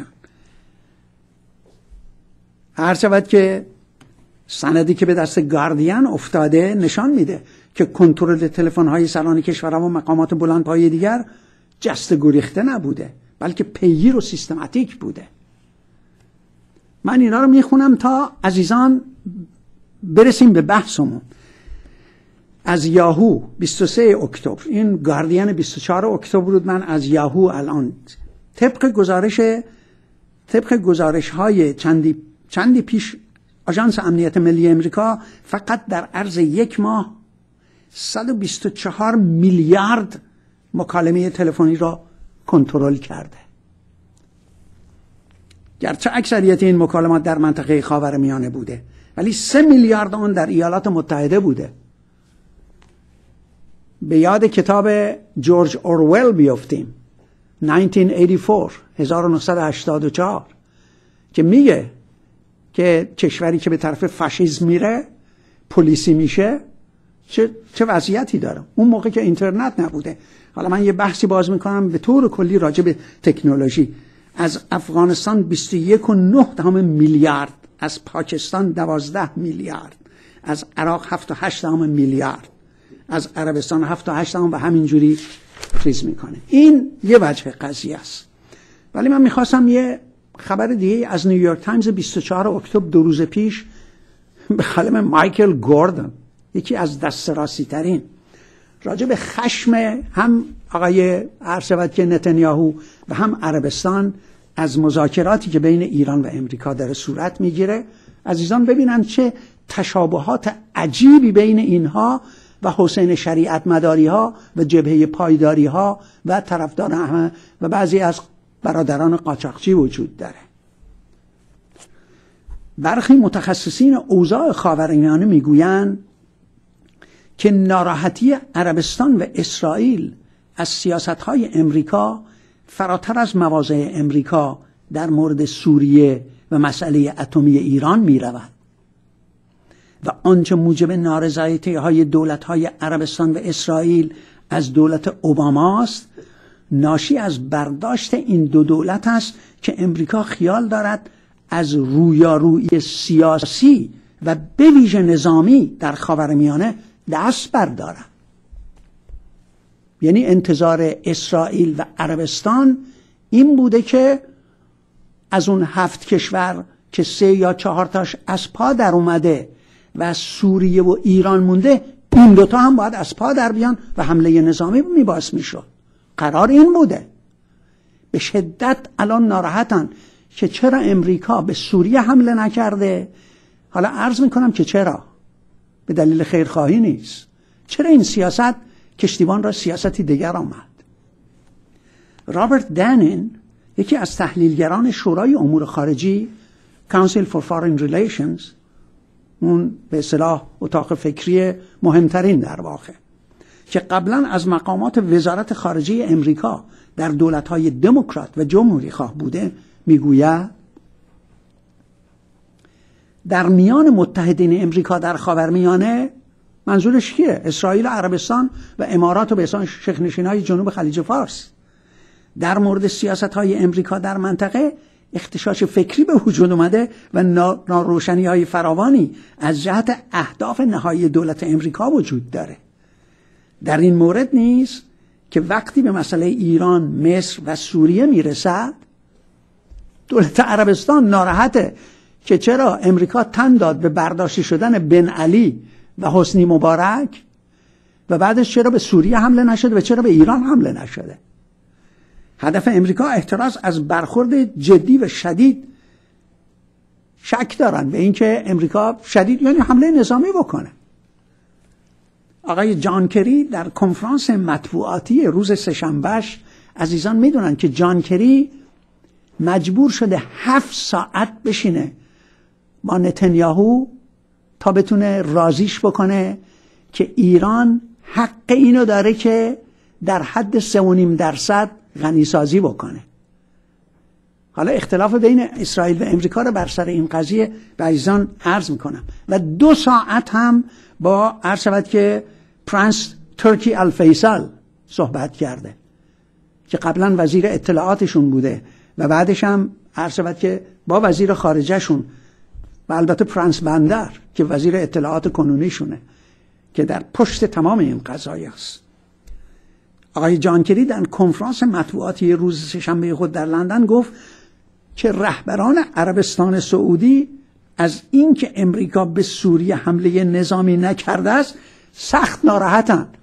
[SPEAKER 1] هر شود که سندی که به دست گاردین افتاده نشان میده که کنترل تلفن‌های سران کشورها و مقامات بلندپایه دیگر جست گریخته نبوده، بلکه پیگیر و سیستماتیک بوده. من اینا رو میخونم تا عزیزان برسیم به بحثمون. از یاهو 23 اکتبر، این گاردین 24 اکتبر بود. من از یاهو الان طبق گزارش های چندی پیش آژانس امنیت ملی امریکا فقط در عرض یک ماه 124 میلیارد مکالمه تلفنی را کنترل کرده. گرچه اکثریت این مکالمات در منطقه خاورمیانه بوده، ولی 3 میلیارد آن در ایالات متحده بوده. به یاد کتاب جورج اورول بیفتیم، 1984 که میگه که کشوری که به طرف فاشیسم میره، پلیسی میشه، چه وضعیتی داره. اون موقع که اینترنت نبوده. حالا من یه بحثی باز میکنم به طور کلی راجع به تکنولوژی. از افغانستان 21.9 میلیارد، از پاکستان 12 میلیارد، از عراق 7.8 میلیارد، از عربستان 7.8 و همینجوری چیز میکنه. این یه وجه قضیه است. ولی من میخواستم یه خبر دیگه از نیویورک تایمز 24 اکتبر 2 روز پیش به قلم مایکل گوردن، یکی از دسترسی ترین، راجع به خشم هم آقای عرشبت که نتانیاهو و هم عربستان از مذاکراتی که بین ایران و امریکا در صورت میگیره. عزیزان ببینن چه تشابهات عجیبی بین اینها و حسین شریعت مداری ها و جبهه پایداری ها و طرفدار همه و بعضی از برادران قاچاقچی وجود داره. برخی متخصصین اوضاع خاورمیانه میگویند که ناراحتی عربستان و اسرائیل از سیاست‌های امریکا فراتر از مواضع امریکا در مورد سوریه و مسئله اتمی ایران می‌رود و آنچه موجب نارضایتی‌های دولت‌های عربستان و اسرائیل از دولت اوباما است، ناشی از برداشت این دو دولت است که امریکا خیال دارد از رویارویی سیاسی و به ویژه نظامی در خاورمیانه دست بردارد. یعنی انتظار اسرائیل و عربستان این بوده که از اون 7 کشور که 3 یا 4 تاش از پا در اومده و سوریه و ایران مونده، این دوتا هم باید از پا در بیان و حمله نظامی میباس میشد. قرار این بوده. به شدت الان ناراحتن که چرا امریکا به سوریه حمله نکرده. حالا عرض میکنم که چرا، به دلیل خیرخواهی نیست. چرا این سیاست کشتیبان را سیاستی دیگر آمد. رابرت دانین، یکی از تحلیلگران شورای امور خارجی Council for Foreign Relations، اون به اصطلاح اتاق فکری مهمترین در واقع، که قبلا از مقامات وزارت خارجه امریکا در دولت‌های دموکرات و جمهوری خواه بوده، میگوید در میان متحدین امریکا در خاورمیانه، منظورش کیه؟ اسرائیل و عربستان و امارات و به احسان شیخ‌نشین‌های جنوب خلیج فارس. در مورد سیاست‌های امریکا در منطقه اختشاش فکری به وجود اومده و ناروشنی‌های فراوانی از جهت اهداف نهایی دولت امریکا وجود داره. در این مورد نیز که وقتی به مسئله ایران، مصر و سوریه میرسد، دولت عربستان ناراحته که چرا امریکا تن داد به برداشته شدن بن علی و حسنی مبارک و بعدش چرا به سوریه حمله نشده و چرا به ایران حمله نشده. هدف امریکا احتراز از برخورد جدی و شدید، شک دارن به اینکه امریکا شدید یعنی حمله نظامی بکنه. آقای جان کری در کنفرانس مطبوعاتی روز سه‌شنبهش، عزیزان میدونن که جان کری مجبور شده 7 ساعت بشینه با نتانیاهو تا بتونه راضیش بکنه که ایران حق اینو داره که در حد 3.5% غنیسازی بکنه. حالا اختلاف بین اسرائیل و امریکا رو بر سر این قضیه به عزیزان عرض میکنم و 2 ساعت هم با عرض شود که پرنس ترکی الفیصل صحبت کرده که قبلا وزیر اطلاعاتشون بوده و بعدش هم عرض شود که با وزیر خارجه شون و البته پرنس بندر که وزیر اطلاعات کنونیشونه که در پشت تمام این قضایا است. آقای جان کری در کنفرانس مطبوعاتی روز سه‌شنبه خود در لندن گفت که رهبران عربستان سعودی از اینکه امریکا به سوریه حمله نظامی نکرده است سخت ناراحتند.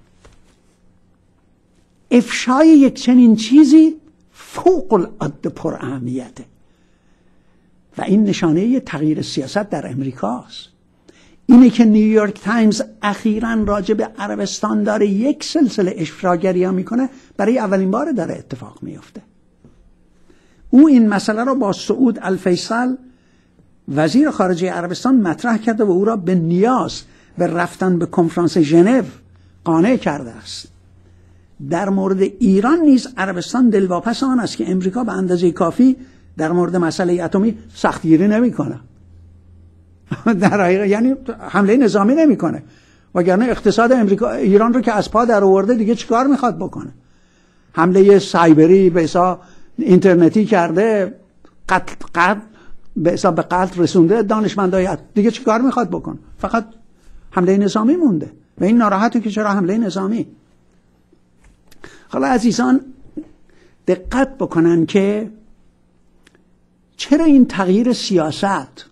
[SPEAKER 1] افشای یک چنین چیزی فوق العاده پر اهمیته و این نشانه تغییر سیاست در امریکاست. اینه که نیویورک تایمز اخیراً راجع به عربستان داره یک سلسله افشاگری ها میکنه، برای اولین بار داره اتفاق میفته. او این مسئله را با سعود الفیصل وزیر خارجه عربستان مطرح کرده و او را به نیاز به رفتن به کنفرانس ژنو قانع کرده است. در مورد ایران نیز عربستان دلواپس آن است که امریکا به اندازه کافی در مورد مسئله اتمی سختگیری نمیکنه. در حقیقت یعنی حمله نظامی نمیکنه، وگرنه اقتصاد امریکا ایران رو که از پا در آورده دیگه چیکار میخواد بکنه؟ حمله سایبری به حساب اینترنتی کرده، قتل به حساب به قتل رسونده دانشمندای دیگه چیکار میخواد بکنه؟ فقط حمله نظامی مونده و این ناراحته که چرا حمله نظامی. حالا عزیزان دقت بکنن که چرا این تغییر سیاست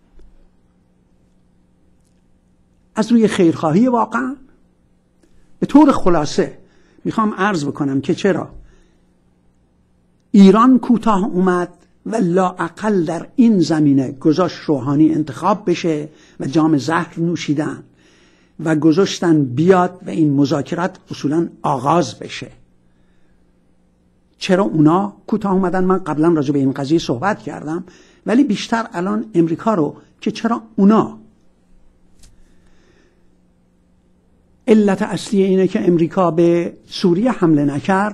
[SPEAKER 1] از روی خیرخواهی واقعا. به طور خلاصه میخوام عرض بکنم که چرا ایران کوتاه اومد و لااقل در این زمینه گذاشت روحانی انتخاب بشه و جام زهر نوشیدن و گذاشتن بیاد و این مذاکرات اصولا آغاز بشه. چرا اونا کوتاه اومدن؟ من قبلا راجع به این قضیه صحبت کردم، ولی بیشتر الان امریکا رو که چرا اونا. علت اصلی اینه که امریکا به سوریه حمله نکرد.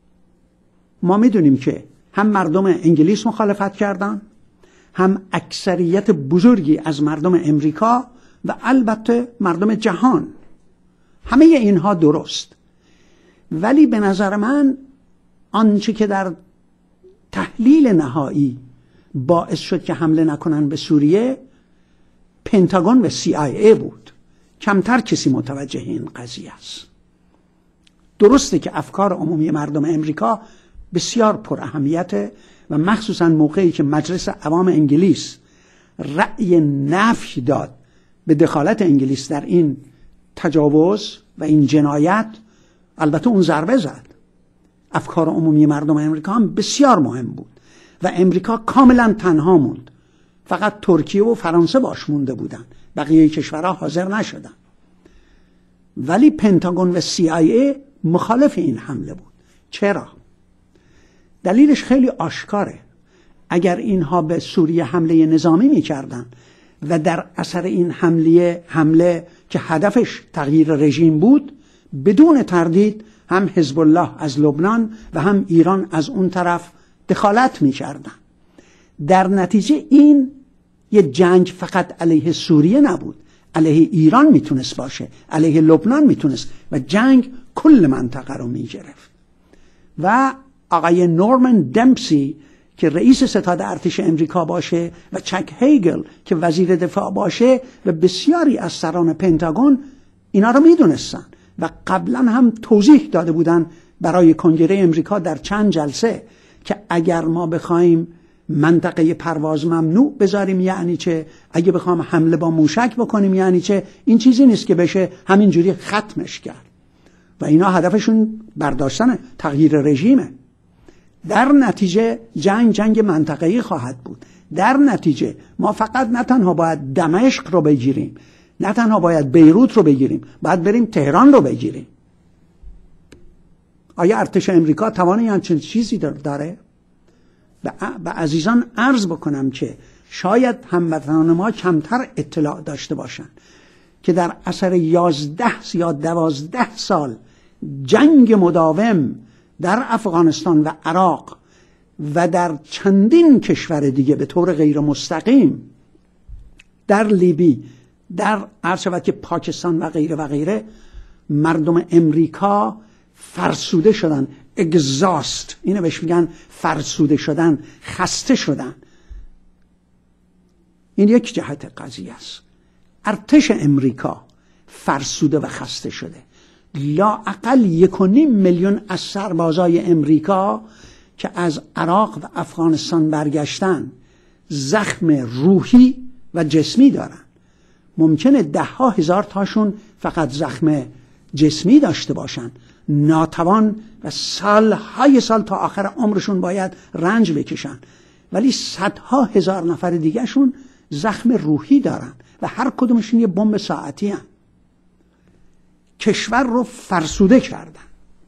[SPEAKER 1] ما میدونیم که هم مردم انگلیس مخالفت کردن، هم اکثریت بزرگی از مردم امریکا و البته مردم جهان. همه اینها درست، ولی به نظر من آنچه که در تحلیل نهایی باعث شد که حمله نکنن به سوریه پنتاگون و CIA بود. کمتر کسی متوجه این قضیه است. درسته که افکار عمومی مردم امریکا بسیار پر اهمیته و مخصوصا موقعی که مجلس عوام انگلیس رأی نفی داد به دخالت انگلیس در این تجاوز و این جنایت، البته اون ضربه زد. افکار عمومی مردم امریکا هم بسیار مهم بود و امریکا کاملا تنها موند. فقط ترکیه و فرانسه باش مونده بودن، بقیه کشورها حاضر نشدن. ولی پنتاگون و CIA مخالف این حمله بود. چرا؟ دلیلش خیلی آشکاره. اگر اینها به سوریه حمله نظامی میکردن و در اثر این حمله که هدفش تغییر رژیم بود، بدون تردید هم حزب الله از لبنان و هم ایران از اون طرف دخالت میکردن. در نتیجه این یه جنگ فقط علیه سوریه نبود، علیه ایران میتونست باشه، علیه لبنان میتونست و جنگ کل منطقه رو میگرفت. و آقای نورمن دمپسی که رئیس ستاد ارتش امریکا باشه و چک هیگل که وزیر دفاع باشه و بسیاری از سران پنتاگون اینا رو میدونستن و قبلا هم توضیح داده بودن برای کنگره امریکا در چند جلسه که اگر ما بخوایم منطقه پرواز ممنوع بذاریم یعنی چه، اگه بخوام حمله با موشک بکنیم یعنی چه. این چیزی نیست که بشه همینجوری ختمش کرد و اینا هدفشون برداشتن تغییر رژیمه. در نتیجه جنگ منطقه‌ای خواهد بود. در نتیجه ما فقط نه تنها باید دمشق رو بگیریم، نه تنها باید بیروت رو بگیریم، باید بریم تهران رو بگیریم. آیا ارتش امریکا توان همچین چیزی داره؟ به عزیزان عرض بکنم که شاید هموطنان ما کمتر اطلاع داشته باشند که در اثر 11 یا 12 سال جنگ مداوم در افغانستان و عراق و در چندین کشور دیگه به طور غیر مستقیم، در لیبی، در عرض شود که پاکستان و غیره و غیره، مردم امریکا فرسوده شدن، اگزاست، اینو بهش میگن فرسوده شدن، خسته شدن. این یک جهت قضیه است. ارتش امریکا فرسوده و خسته شده. لااقل 1.5 میلیون از سربازای امریکا که از عراق و افغانستان برگشتن زخم روحی و جسمی دارن. ممکنه 10,000 تاشون فقط زخم جسمی داشته باشن، ناتوان و سالهای سال تا آخر عمرشون باید رنج بکشن، ولی صدها هزار نفر دیگه شون زخم روحی دارن و هر کدومشون یه بمب ساعتی هن. کشور رو فرسوده کردن.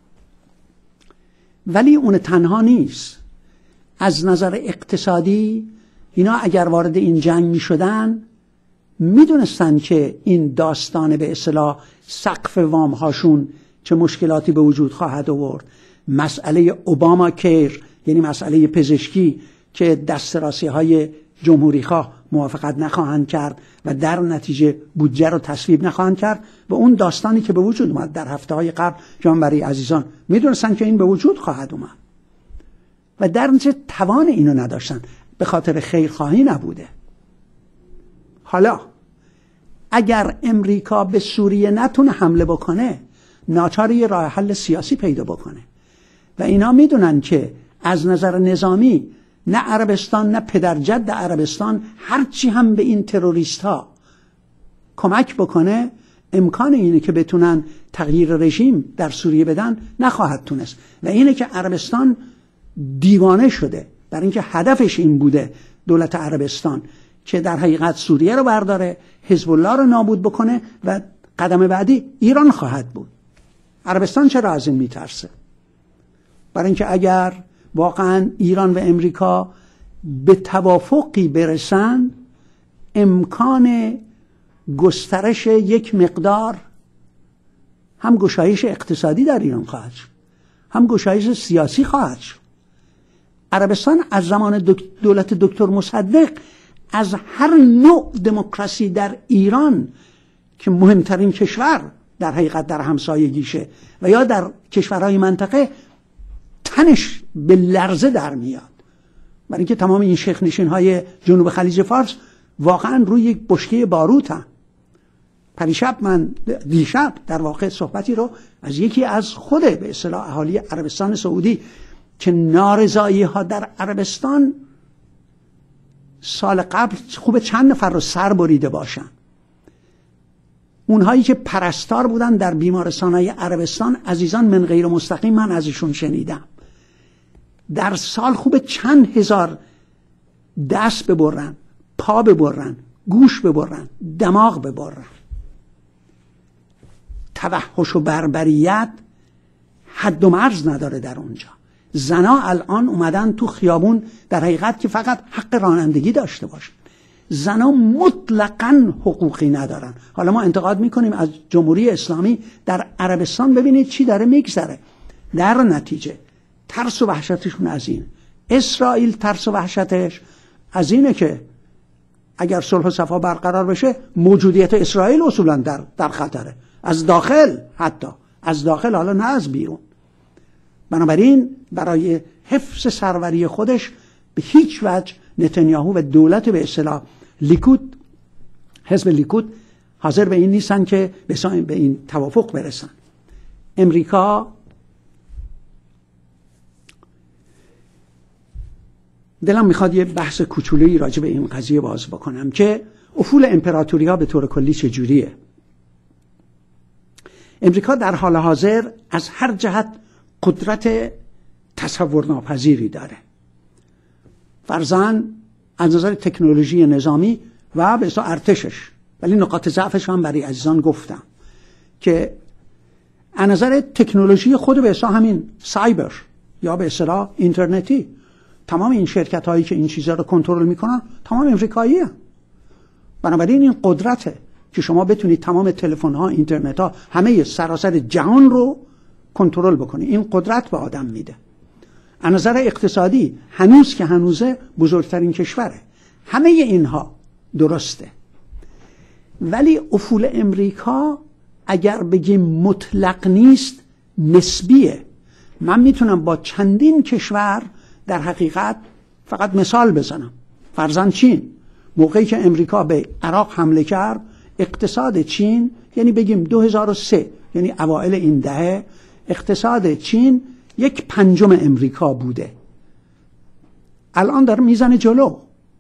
[SPEAKER 1] ولی اون تنها نیست. از نظر اقتصادی اینا اگر وارد این جنگ می شدن میدونستن که این داستان به اصطلاح سقف وام هاشون چه مشکلاتی به وجود خواهد آورد. مسئله اوباما کیر، یعنی مسئله پزشکی که دسترسی های جمهوری خواه موافقت نخواهند کرد و در نتیجه بودجه رو تصویب نخواهند کرد، و اون داستانی که به وجود اومد در هفته های قبل که من برای عزیزان میدونستن که این به وجود خواهد اومد و در نتیجه توان اینو نداشتن، به خاطر خیرخواهی نبوده. حالا اگر امریکا به سوریه نتونه حمله بکنه، ناچار یه راه حل سیاسی پیدا بکنه و اینا میدونن که از نظر نظامی نه عربستان نه پدرجد عربستان هرچی هم به این تروریست ها کمک بکنه، امکان اینه که بتونن تغییر رژیم در سوریه بدن نخواهد تونست. و اینه که عربستان دیوانه شده برای اینکه هدفش این بوده، دولت عربستان، که در حقیقت سوریه رو برداره، حزب الله رو نابود بکنه و قدم بعدی ایران خواهد بود. عربستان چرا از این میترسه؟ برای اینکه اگر واقعا ایران و امریکا به توافقی برسن، امکان گسترش یک مقدار هم گشایش اقتصادی در ایران خواهد شد، هم گشایش سیاسی خواهد شد. عربستان از زمان دولت دکتر مصدق از هر نوع دموکراسی در ایران که مهمترین کشور در حقیقت در همسایگیشه و یا در کشورهای منطقه، تنش به لرزه در میاد، برای اینکه تمام این شیخ نشین های جنوب خلیج فارس واقعا روی یک بشکه باروتن. دیشب در واقع صحبتی رو از یکی از خود به اصطلاح اهالی عربستان سعودی که نارضایی ها در عربستان سال قبل خوب چند نفر رو سر بریده باشن، اونهایی که پرستار بودن در بیمارستانهای عربستان، عزیزان من غیر مستقیم من ازشون شنیدم، در سال خوب چند هزار دست ببرن، پا ببرن، گوش ببرن، دماغ ببرن. توحش و بربریت حد و مرز نداره در اونجا. زنا الان اومدن تو خیابون در حقیقت که فقط حق رانندگی داشته باشن. زنا مطلقاً حقوقی ندارن. حالا ما انتقاد میکنیم از جمهوری اسلامی در عربستان، ببینید چی داره میگذره. در نتیجه ترس و وحشتشون از این. اسرائیل ترس و وحشتش از اینه که اگر صلح و صفا برقرار بشه، موجودیت اسرائیل اصولاً در خطره، از داخل، حتی از داخل، حالا نه از بیرون. بنابراین برای حفظ سروری خودش به هیچ وجه نتانیاهو و دولت به اصطلاح لیکود، حزب لیکود، حاضر به این نیستن که به این توافق برسن. امریکا دلم میخواد یه بحث کوچولویی راجع به این قضیه باز بکنم که افول امپراتوری ها به طور کلی چجوریه. امریکا در حال حاضر از هر جهت قدرت تصور ناپذیری داره، فرضاً از نظر تکنولوژی نظامی و به اصطلاح ارتشش، ولی نقاط ضعفش هم برای عزیزان گفتم که از نظر تکنولوژی خود به اصطلاح همین سایبر یا به اصطلاح اینترنتی، تمام این شرکت هایی که این چیزا رو کنترل میکنن تمام امریکایی هستند. بنابراین این قدرته که شما بتونید تمام تلفن ها، اینترنت ها، همه سراسر جهان رو کنترل بکنید. این قدرت به آدم میده. از نظر اقتصادی هنوز که هنوزه بزرگترین کشوره. همه اینها درسته، ولی افول امریکا اگر بگیم مطلق نیست، نسبیه. من میتونم با چندین کشور در حقیقت فقط مثال بزنم. فرضاً چین، موقعی که امریکا به عراق حمله کرد، اقتصاد چین، یعنی بگیم 2003، یعنی اوائل این دهه، اقتصاد چین 1/5 امریکا بوده. الان داره میزنه جلو.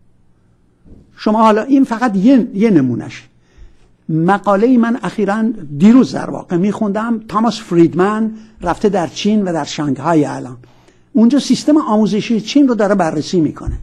[SPEAKER 1] شما حالا این فقط یه نمونش. مقاله من اخیراً دیروز در واقع میخوندم، تاماس فریدمن رفته در چین و در شانگهای الان اونجا سیستم آموزشی چین رو داره بررسی میکنه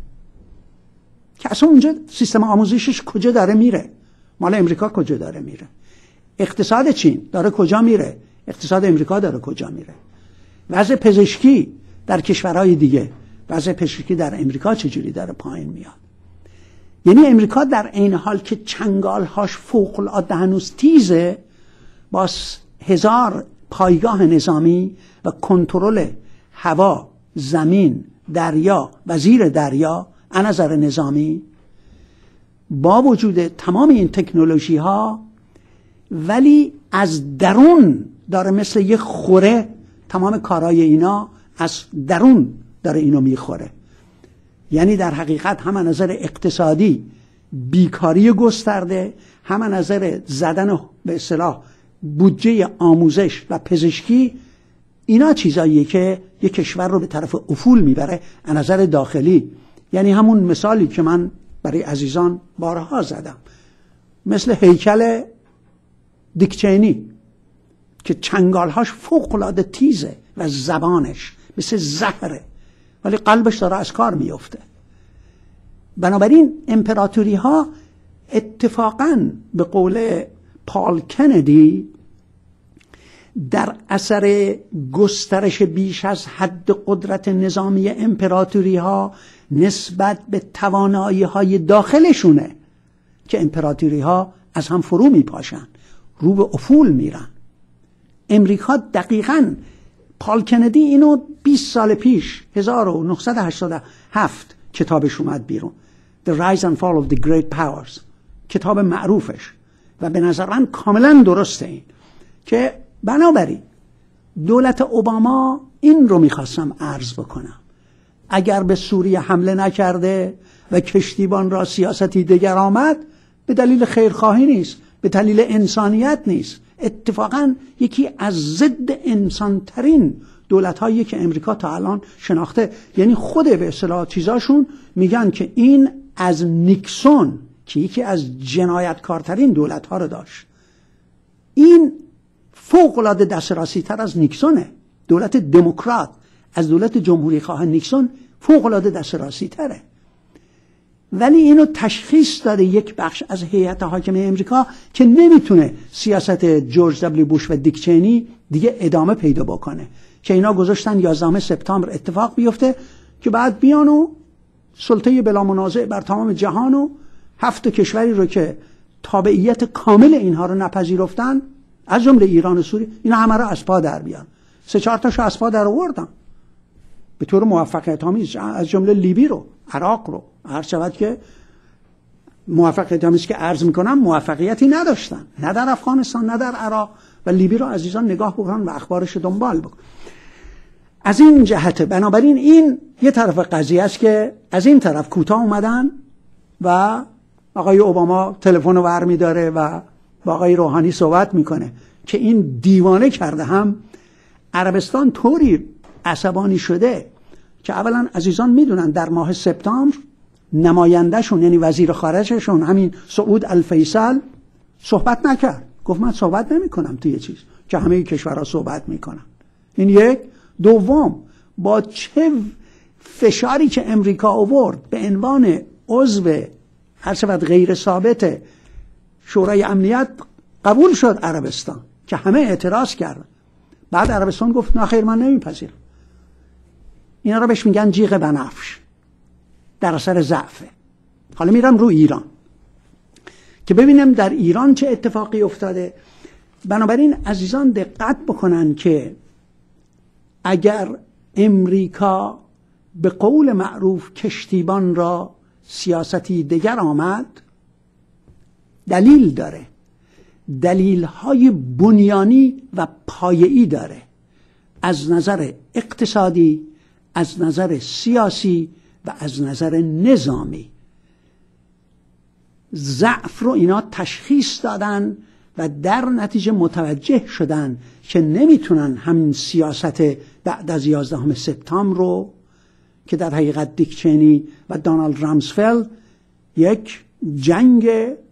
[SPEAKER 1] که اصلا اونجا سیستم آموزشش کجا داره میره، مال امریکا کجا داره میره، اقتصاد چین داره کجا میره، اقتصاد امریکا داره کجا میره، وضع پزشکی در کشورهای دیگه، وضع پزشکی در امریکا چجوری داره پایین میاد. یعنی امریکا در این حال که چنگالهاش فوق العاده هنوز تیزه، با 1000 پایگاه نظامی و کنترل هوا، زمین، دریا و زیر دریا از نظر نظامی، با وجود تمام این تکنولوژی ها، ولی از درون داره مثل یه خوره، تمام کارهای اینا از درون داره اینو میخوره. یعنی در حقیقت هم از نظر اقتصادی بیکاری گسترده، هم از نظر زدن به اصطلاح بودجه آموزش و پزشکی. اینا چیزاییه که یک کشور رو به طرف افول میبره از نظر داخلی. یعنی همون مثالی که من برای عزیزان بارها زدم، مثل هیکل دیک چینی که چنگالهاش فوق العاده تیزه و زبانش مثل زهره، ولی قلبش داره از کار میفته. بنابراین امپراتوری ها اتفاقاً به قول پال کندی در اثر گسترش بیش از حد قدرت نظامی امپراتوری ها نسبت به توانایی های داخلشونه که امپراتوری ها از هم فرو میپاشن، رو به افول میرن. امریکا دقیقاً پال کندی اینو 20 سال پیش 1987 کتابش اومد بیرون، The Rise and Fall of the Great Powers، کتاب معروفش، و به نظر من کاملا درسته این که بنابراین دولت اوباما، این رو میخواستم عرض بکنم، اگر به سوریه حمله نکرده و کشتیبان را سیاستی دیگر آمد، به دلیل خیرخواهی نیست، به دلیل انسانیت نیست. اتفاقا یکی از ضد انسانترین دولت‌هایی که امریکا تا الان شناخته، یعنی خود به اصطلاح چیزاشون میگن که این از نیکسون که یکی از جنایتکارترین دولت‌ها رو داشت، این فوق‌العاده دسترسی تر از نیکسونه. دولت دموکرات از دولت جمهوری خواه نیکسون فوق‌العاده دسترسی تره، ولی اینو تشخیص داده یک بخش از هیئت حاکمه امریکا که نمیتونه سیاست جورج دبلیو بوش و دیک چینی دیگه ادامه پیدا بکنه، که اینا گذاشتن 11 سپتامبر اتفاق بیفته که بعد بیان و سلطه بلا منازع بر تمام جهان و 7 کشوری رو که تابعیت کامل اینها رو نپذیرفتن، از جمله ایران و سوریه، اینا همه رو از پا در بیان. 3-4 تاشو از پا در آوردن به طور موفقیت آمیز، از جمله لیبی رو، عراق رو. هر شود که موفقیت آمیز که عرض میکنم موفقیتی نداشتن، نه در افغانستان نه در عراق، و لیبی رو عزیزان نگاه بکنن و اخبارش دنبال بکن. از این جهته بنابراین این یه طرف قضیه است که از این طرف کوتاه اومدن و آقای اوباما تلفن رو ور میداره و با آقای روحانی صحبت میکنه که این دیوانه کرده. هم عربستان طوری عصبانی شده که اولا عزیزان میدونن در ماه سپتامبر نمایندهشون یعنی وزیر خارجشون همین سعود الفیصل صحبت نکرد، گفت من صحبت نمی کنم توی چیز که همه کشورها صحبت میکنن. این یک. دوم، با چه فشاری که امریکا آورد به عنوان عضو هر شود غیر ثابت شورای امنیت قبول شد عربستان که همه اعتراض کردن. بعد عربستان گفت نه خیر من نمیپذیرم. اینا رو بهش میگن جیغ بنفش. در اثر ضعفه. حالا میرم رو ایران که ببینم در ایران چه اتفاقی افتاده. بنابراین عزیزان دقت بکنن که اگر امریکا به قول معروف کشتیبان را سیاستی دیگر آمد، دلیل داره، دلیل‌های بنیانی و پایه‌ای داره، از نظر اقتصادی، از نظر سیاسی و از نظر نظامی. ضعف رو اینا تشخیص دادن و در نتیجه متوجه شدن که نمیتونن همین سیاست بعد از 11 سپتامبر رو که در حقیقت دیک چینی و دونالد رامسفلد یک جنگ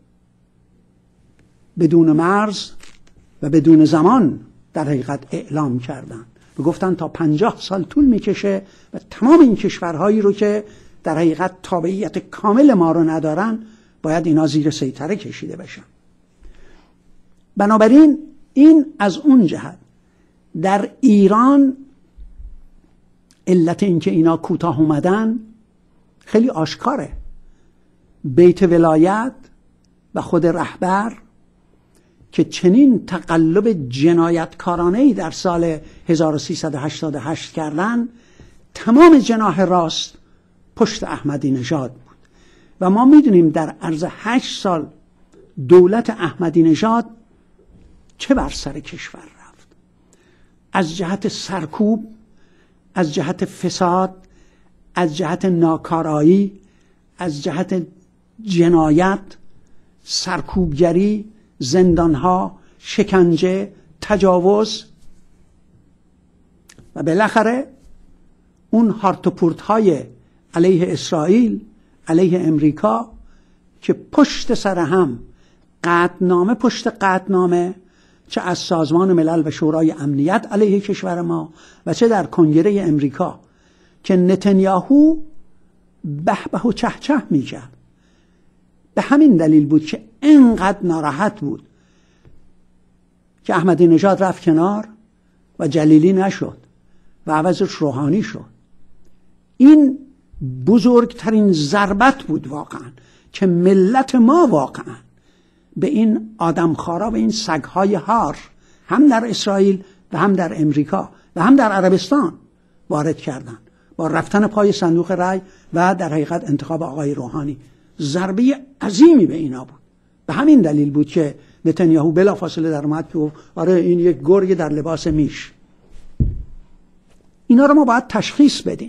[SPEAKER 1] بدون مرز و بدون زمان در حقیقت اعلام کردن و گفتن تا 50 سال طول میکشه و تمام این کشورهایی رو که در حقیقت تابعیت کامل ما رو ندارن باید اینا زیر سیطره کشیده بشن. بنابراین این از اون جهت. در ایران علت این که اینا کوتاه اومدن خیلی آشکاره. بیت ولایت و خود رهبر که چنین تقلب جنایتکارانه‌ای در سال 1388 کردن، تمام جناح راست پشت احمدی نژاد بود و ما میدونیم در عرض 8 سال دولت احمدی نژاد چه بر سر کشور رفت، از جهت سرکوب، از جهت فساد، از جهت ناکارایی، از جهت جنایت، سرکوبگری، زندانها، شکنجه، تجاوز و بالاخره اون هارت و پورت های علیه اسرائیل، علیه امریکا که پشت سر هم قطعنامه پشت قطعنامه، چه از سازمان ملل و شورای امنیت علیه کشور ما و چه در کنگره امریکا که نتانیاهو به به و چه چه میکرد. به همین دلیل بود که اینقدر ناراحت بود که احمدی نژاد رفت کنار و جلیلی نشد و عوضش روحانی شد. این بزرگترین ضربت بود واقعا که ملت ما واقعا به این آدمخوارا و این سگهای هار هم در اسرائیل و هم در امریکا و هم در عربستان وارد کردن با رفتن پای صندوق رای و در حقیقت انتخاب آقای روحانی. ضربه عظیمی به اینا بود. به همین دلیل بود که نتانیاهو بلافاصله در اومد که آره این یک گرگ در لباس میش. اینا رو ما باید تشخیص بدیم.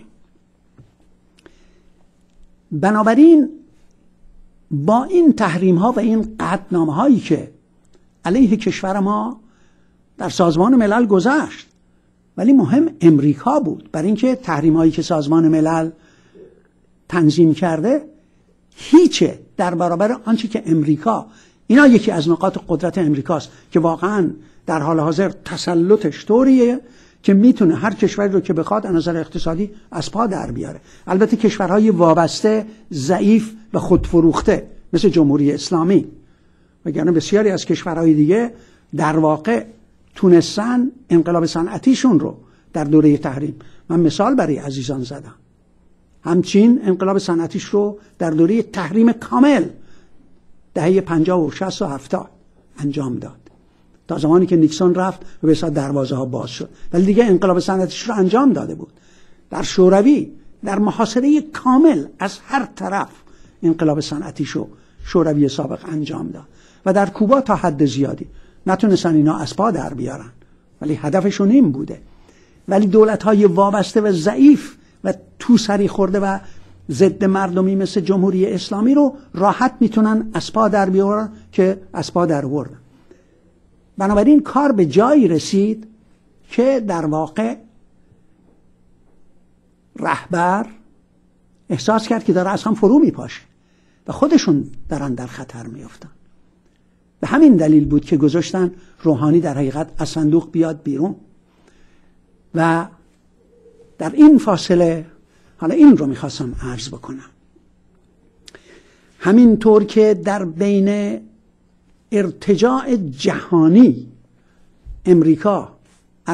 [SPEAKER 1] بنابراین با این تحریم ها و این قطعنامه هایی که علیه کشور ما در سازمان ملل گذشت، ولی مهم امریکا بود، برای اینکه تحریم هایی که سازمان ملل تنظیم کرده هیچه در برابر آنچه که امریکا، اینا یکی از نقاط قدرت امریکاست که واقعا در حال حاضر تسلطش طوریه که میتونه هر کشوری رو که بخواد از نظر اقتصادی از پا در بیاره. البته کشورهای وابسته، ضعیف و خودفروخته مثل جمهوری اسلامی، وگرنه بسیاری از کشورهای دیگه در واقع تونستن انقلاب صنعتیشون رو در دوره تحریم، من مثال برای عزیزان زدم، همچین انقلاب صنعتیش رو در دوره تحریم کامل دهه 50 و 60 و 70 انجام داد تا زمانی که نیکسون رفت و به اصطلاح دروازه ها باز شد، ولی دیگه انقلاب صنعتیش رو انجام داده بود. در شوروی در محاصره کامل از هر طرف انقلاب صنعتیش رو شوروی سابق انجام داد و در کوبا تا حد زیادی نتونستن اینا از پا در بیارن، ولی هدفشون این بوده. ولی دولت‌های وابسته و ضعیف و توسری خورده و ضد مردمی مثل جمهوری اسلامی رو راحت میتونن از پا در بیارن که از پا در آوردن. بنابراین کار به جایی رسید که در واقع رهبر احساس کرد که داره از هم فرو میپاشه و خودشون دارن در خطر میافتن. به همین دلیل بود که گذاشتن روحانی در حقیقت از صندوق بیاد بیرون و در این فاصله حالا این رو میخواستم عرض بکنم. همینطور که در بین ارتجاع جهانی امریکا،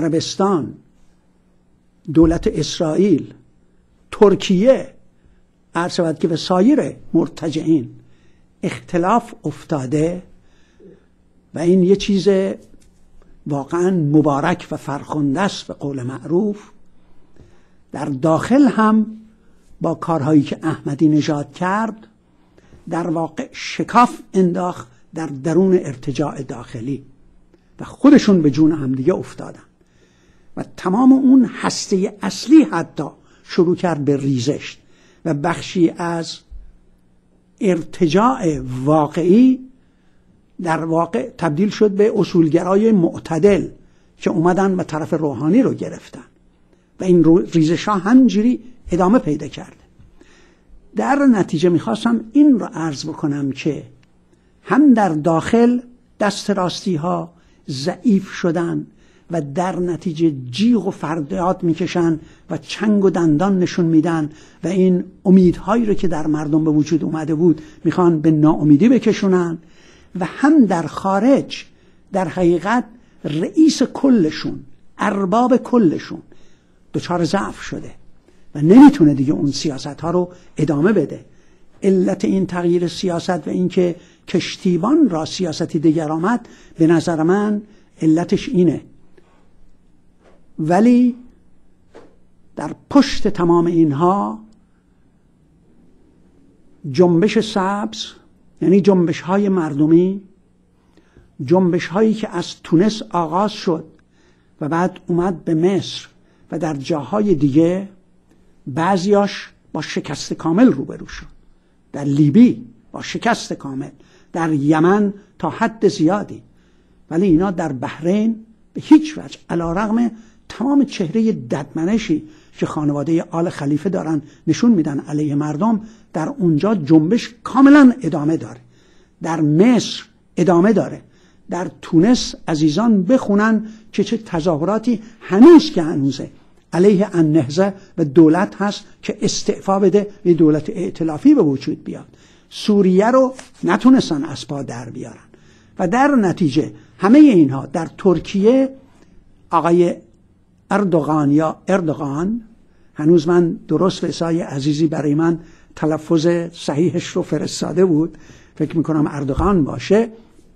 [SPEAKER 1] عربستان، دولت اسرائیل، ترکیه عرض شود که به سایر مرتجعین اختلاف افتاده و این یه چیز واقعا مبارک و فرخنده است به قول معروف، در داخل هم با کارهایی که احمدی نژاد کرد در واقع شکاف انداخت در درون ارتجاع داخلی و خودشون به جون همدیگه افتادن و تمام اون هسته اصلی حتی شروع کرد به ریزش و بخشی از ارتجاع واقعی در واقع تبدیل شد به اصولگرای معتدل که اومدن به طرف روحانی رو گرفتن و این ریزش ها همینجوری ادامه پیدا کرده. در نتیجه میخواستم این رو عرض بکنم که هم در داخل دست راستی ها ضعیف شدن و در نتیجه جیغ و فریاد میکشن و چنگ و دندان نشون میدن و این امیدهایی رو که در مردم به وجود اومده بود میخوان به ناامیدی بکشونن، و هم در خارج در حقیقت رئیس کلشون، ارباب کلشون دچار ضعف شده و نمیتونه دیگه اون سیاست ها رو ادامه بده. علت این تغییر سیاست و اینکه کشتیبان را سیاستی دیگر آمد به نظر من علتش اینه. ولی در پشت تمام اینها جنبش سبز، یعنی جنبش های مردمی، جنبش هایی که از تونس آغاز شد و بعد اومد به مصر و در جاهای دیگه بعضیاش با شکست کامل روبرو شد. در لیبی با شکست کامل، در یمن تا حد زیادی، ولی اینا در بحرین به هیچ وجه علیرغم تمام چهره ددمنشی که خانواده آل خلیفه دارن نشون میدن علیه مردم، در اونجا جنبش کاملا ادامه داره. در مصر ادامه داره. در تونس عزیزان بخونن که چه تظاهراتی هنوز که هنوزه علیه النهضه و دولت هست که استعفا بده و دولت ائتلافی به وجود بیاد. سوریه رو نتونستن از پا در بیارن و در نتیجه همه اینها در ترکیه آقای اردوغان، هنوز من درست وسای عزیزی برای من تلفظ صحیحش رو فرستاده بود، فکر میکنم اردوغان باشه،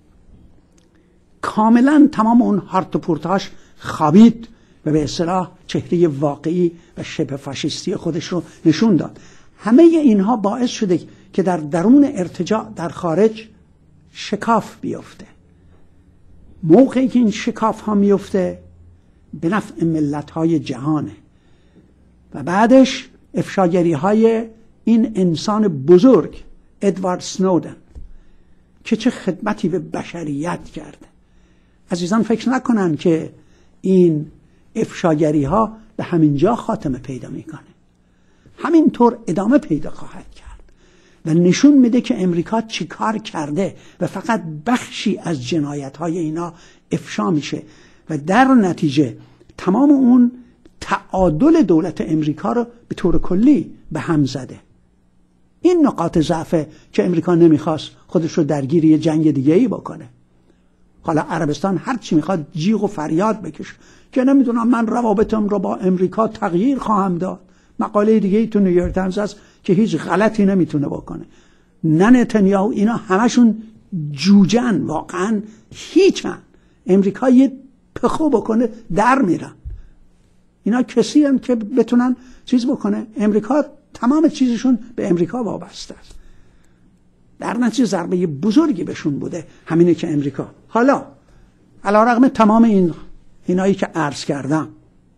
[SPEAKER 1] کاملا تمام اون هارت و پورتاش خوابید و به اصطلاح چهره واقعی و شبه فاشیستی خودش رو نشون داد. همه اینها باعث شده که در درون ارتجاع در خارج شکاف بیفته. موقعی که این شکاف ها میفته به نفع ملت های جهانه و بعدش افشاگری های این انسان بزرگ ادوارد سنودن که چه خدمتی به بشریت کرده. عزیزان فکر نکنن که این افشاگری ها به همین جا خاتمه پیدا میکنه، همینطور ادامه پیدا خواهد کرد و نشون میده که امریکا چی کار کرده و فقط بخشی از جنایت های اینا افشا میشه و در نتیجه تمام اون تعادل دولت امریکا رو به طور کلی به هم زده. این نقاط ضعفه که امریکا نمیخواست خودش رو درگیر یه جنگ دیگه ای بکنه. حالا عربستان هر چی میخواد جیغ و فریاد بکشه که نمیدونم من روابطم رو با امریکا تغییر خواهم داد. مقاله دیگه ای تو نیویورک تایمز هست که هیچ غلطی نمیتونه بکنه. نه نتانیاهو، اینا همشون جوجن، واقعا هیچن. امریکا یه پخو بکنه در میرن. اینا کسی هم که بتونن چیز بکنه. امریکا تمام چیزشون به امریکا وابسته است. در نتیجه ضربه بزرگی بهشون بوده همینه که امریکا. حالا علیرغم تمام اینایی که عرض کردم،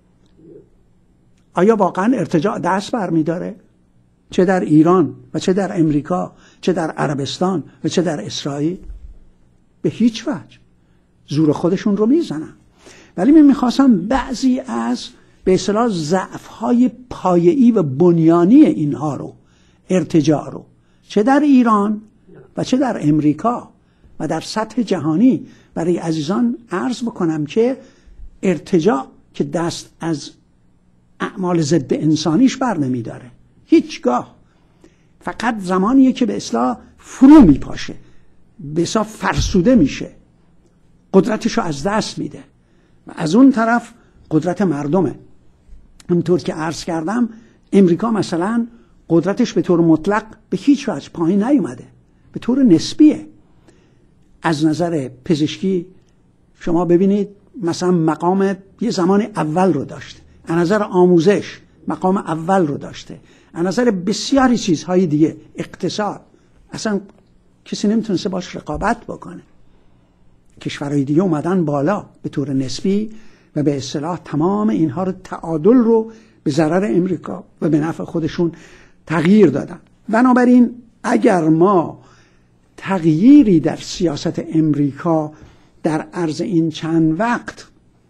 [SPEAKER 1] آیا واقعا ارتجاع دست برمی‌داره؟ چه در ایران و چه در امریکا، چه در عربستان و چه در اسرائیل؟ به هیچ وجه. زور خودشون رو میزنن. ولی من میخواستم بعضی از به اصطلاح ضعف‌های پایه‌ای و بنیانی اینها رو، ارتجاع رو، چه در ایران و چه در امریکا و در سطح جهانی برای عزیزان عرض بکنم که ارتجاع که دست از اعمال ضد انسانیش بر نمیداره هیچگاه، فقط زمانیه که به اصطلاح فرو میپاشه، به اصطلاح فرسوده میشه، قدرتشو از دست میده و از اون طرف قدرت مردمه. همونطور که عرض کردم امریکا مثلا قدرتش به طور مطلق به هیچ وجه پایین نیومده، به طور نسبیه. از نظر پزشکی شما ببینید مثلا مقام یه زمان اول رو داشته، از نظر آموزش مقام اول رو داشته، از نظر بسیاری چیزهای دیگه، اقتصاد، اصلا کسی نمیتونسته باش رقابت بکنه. کشورهای دیگه اومدن بالا به طور نسبی و به اصطلاح تمام اینها رو تعادل رو به ضرر امریکا و به نفع خودشون تغییر دادن. بنابراین اگر ما تغییری در سیاست امریکا در عرض این چند وقت،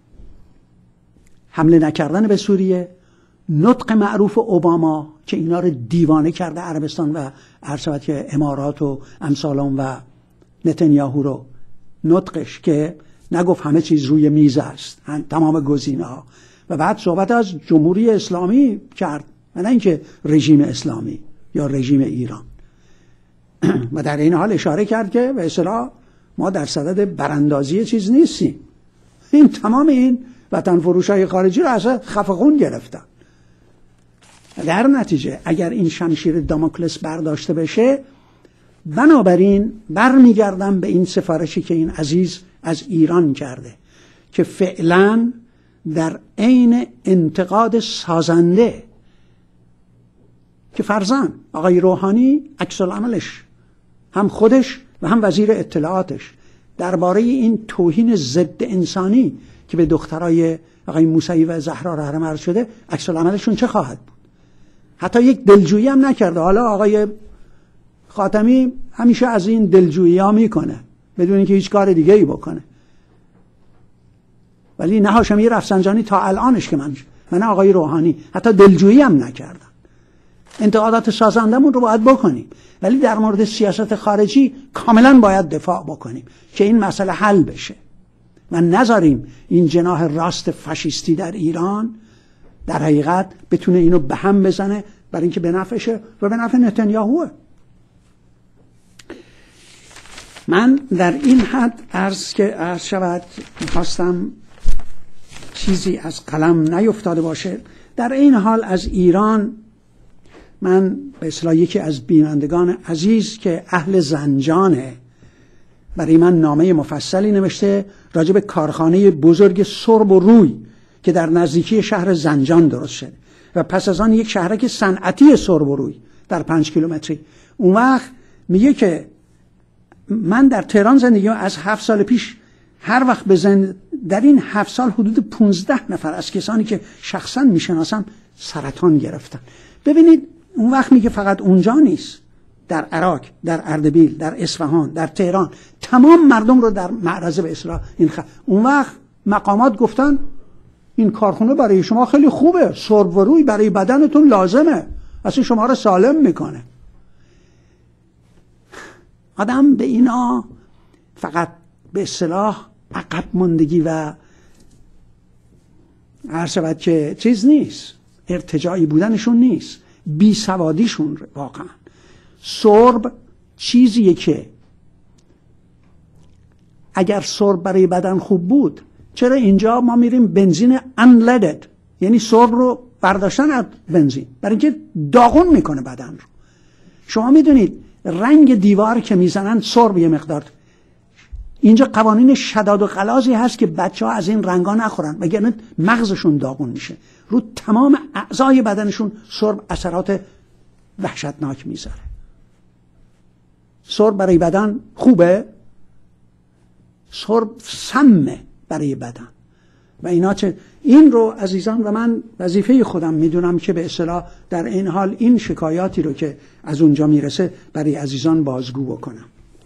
[SPEAKER 1] حمله نکردن به سوریه، نطق معروف اوباما که اینا رو دیوانه کرده عربستان و عرض که امارات و امثالان و نتانیاهو رو، نطقش که نگفت همه چیز روی میز است، تمام گزینه‌ها، و بعد صحبت از جمهوری اسلامی کرد و نه اینکه رژیم اسلامی یا رژیم ایران. و در این حال اشاره کرد که به اصطلاح ما در صدد براندازی چیز نیستیم. این تمام این وطن فروشای خارجی رو اصلا خفقون گرفتن. در نتیجه اگر این شمشیر داموکلس برداشته بشه، بنابراین برمیگردم به این سفارشی که این عزیز از ایران کرده که فعلا در عین انتقاد سازنده که فرضاً آقای روحانی عکس العملش، هم خودش و هم وزیر اطلاعاتش، درباره این توهین ضد انسانی که به دخترای آقای موسوی و زهرا رهرم عرض شده، عکس العملشون چه خواهد بود؟ حتی یک دلجویی هم نکرده. حالا آقای خاتمی همیشه از این دلجویی ها میکنه بدون اینکه هیچ کار دیگه ای بکنه، ولی نه هاشمی رفسنجانی تا الانش که من آقای روحانی حتی دلجویی هم نکردم. انتقادات سازندمون رو باید بکنیم، ولی در مورد سیاست خارجی کاملا باید دفاع بکنیم که این مسئله حل بشه و نذاریم این جناح راست فاشیستی در ایران در حقیقت بتونه اینو به هم بزنه، برای اینکه به نفعشه و به نفع نتانیاهوه. من در این حد عرض شود می‌خواستم چیزی از قلم نیفتاده باشه. در این حال از ایران من به اصطلاح یکی از بینندگان عزیز که اهل زنجانه برای من نامه مفصلی نوشته راجع به کارخانه بزرگ سرب و روی که در نزدیکی شهر زنجان درست شده و پس از آن یک شهرک صنعتی سرب و روی در 5 کیلومتری. اون وقت میگه که من در تهران زندگی از 7 سال پیش هر وقت در این 7 سال حدود 15 نفر از کسانی که شخصا میشناسم سرطان گرفتن. ببینید اون وقت میگه فقط اونجا نیست، در عراق، در اردبیل، در اصفهان، در تهران، تمام مردم رو در معرض به اصلاح اون وقت مقامات گفتن این کارخونه برای شما خیلی خوبه، سرب و روی برای بدنتون لازمه، اصلا شما رو سالم میکنه. آدم به اینا فقط به اصطلاح عقب ماندگی و هر شود که چیز نیست، ارتجاعی بودنشون نیست، بی سوادیشون واقعا. سرب چیزیه که اگر سرب برای بدن خوب بود، چرا اینجا ما میریم بنزین unleaded، یعنی سرب رو برداشتن از بنزین، برای اینکه داغون میکنه بدن رو. شما میدونید رنگ دیوار که میزنن سرب یه مقدار، اینجا قوانین شداد و غلاظی هست که بچه‌ها از این رنگا نخورن وگرنه مغزشون داغون میشه. رو تمام اعضای بدنشون سرب اثرات وحشتناک میذاره. سرب برای بدن خوبه، سرب سمه برای بدن و اینا این رو عزیزان و من وظیفه خودم میدونم که به اصطلاح در این حال این شکایاتی رو که از اونجا میرسه برای عزیزان بازگو بکنم.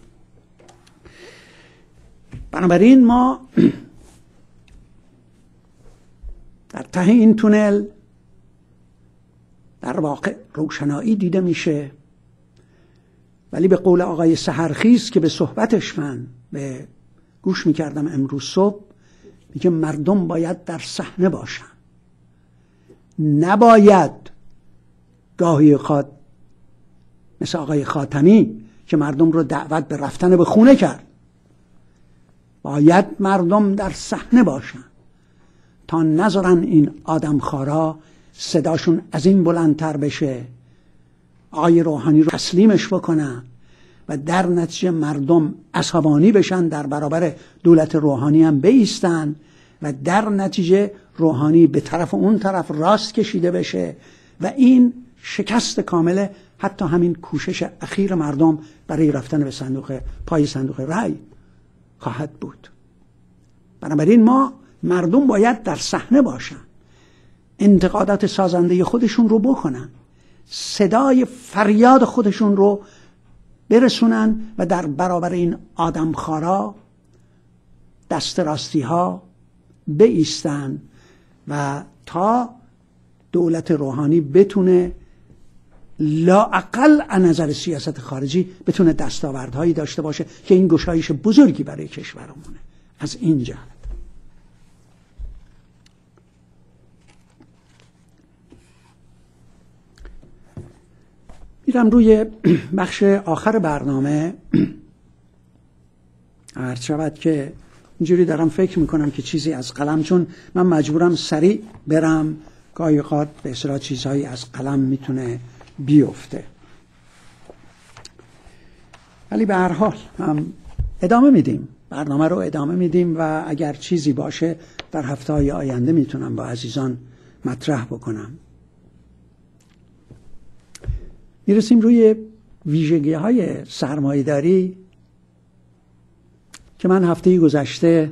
[SPEAKER 1] بنابراین ما در ته این تونل در واقع روشنایی دیده میشه، ولی به قول آقای سحرخیز که به صحبتش من به گوش میکردم امروز صبح، میگه مردم باید در صحنه باشن، نباید گاهی مثل آقای خاتمی که مردم رو دعوت به رفتن به خونه کرد. باید مردم در صحنه باشن تا نذارن این آدمخوارا صداشون از این بلندتر بشه آقای روحانی رو تسلیمش بکنن و در نتیجه مردم عصبانی بشن، در برابر دولت روحانی هم بایستن و در نتیجه روحانی به طرف اون طرف راست کشیده بشه و این شکست کامل حتی همین کوشش اخیر مردم برای رفتن به پای صندوق رأی خواهد بود. بنابراین مردم باید در صحنه باشن، انتقادات سازنده خودشون رو بکنن، صدای فریاد خودشون رو برسونن و در برابر این آدمخوارا دست راستی ها بایستن و تا دولت روحانی بتونه لااقل از نظر سیاست خارجی بتونه دستاوردهایی داشته باشه که این گشایش بزرگی برای کشورمونه. از این جهت میرم روی بخش آخر برنامه. عرض شود که اینجوری دارم فکر میکنم که چیزی از قلم، چون من مجبورم سریع برم، گاهی اوقات به اصطلاح چیزهایی از قلم میتونه بیفته، ولی به هر حال هم ادامه میدیم، برنامه رو ادامه میدیم و اگر چیزی باشه در هفته‌های آینده میتونم با عزیزان مطرح بکنم. میرسیم روی ویژگی‌های سرمایه‌داری که من هفته گذشته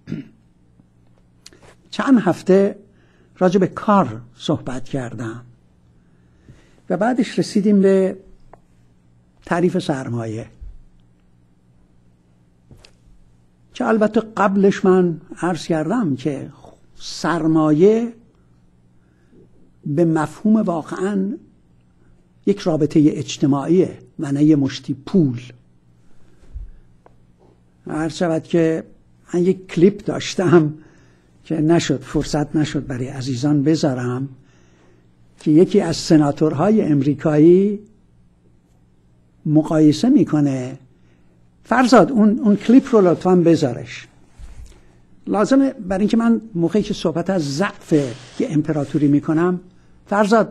[SPEAKER 1] چند هفته راجع به کار صحبت کردم و بعدش رسیدیم به تعریف سرمایه که البته قبلش من عرض کردم که سرمایه به مفهوم واقعاً یک رابطه اجتماعیه و نه یه مشتی پول. عرض شود که من یک کلیپ داشتم که فرصت نشد برای عزیزان بذارم که یکی از سناتورهای امریکایی مقایسه میکنه. فرزاد اون کلیپ رو لطفاً بذارش، لازمه برای اینکه من موقعی که صحبت از ضعف که امپراتوری میکنم. فرزاد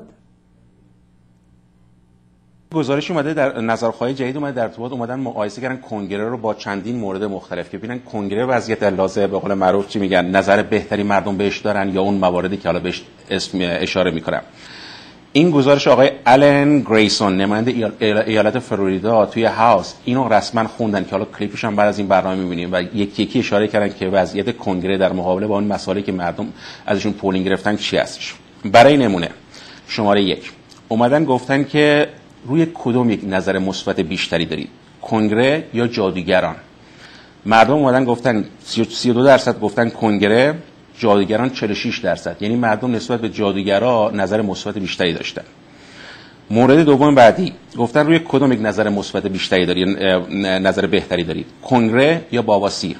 [SPEAKER 2] گزارش اومده در نظرخواهی جدید اومده در ارتباط اومدن مقایسه کردن کنگره رو با چندین مورد مختلف که ببینن کنگره وضعیت در لازم به قول معروف چی میگن نظر بهتری مردم بهش دارن یا اون مواردی که حالا بهش اسم اشاره میکنم. این گزارش آقای آلن گریسون نماینده ایالت فلوریدا توی هاوس اینو رسما خوندن که حالا کلیپش هم بعد از این برنامه می‌بینیم و یکی یکی اشاره کردن که وضعیت کنگره در مقابله با اون مسائلی که مردم ازشون پولینگ گرفتن چی هستش. برای نمونه شماره 1 اومدن گفتن که روی کدوم یک نظر مثبت بیشتری دارید، کنگره یا جادوگران؟ مردم اومدن گفتن 32% گفتن کنگره، جادوگران 46%. یعنی مردم نسبت به جادوگرا نظر مثبت بیشتری داشتن. مورد دوم بعدی گفتن روی کدوم یک نظر مثبت بیشتری دارید، نظر بهتری دارید، کنگره یا باباسیر؟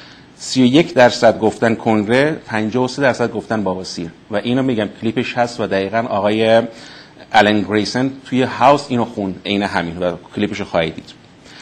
[SPEAKER 2] 31% گفتن کنگره، 53% گفتن باباسیر. و اینو میگم کلیپش هست و دقیقاً آقای آلن گریسون توی هاوس اینو خوند، عین همین و کلیپش رو خواهید دید.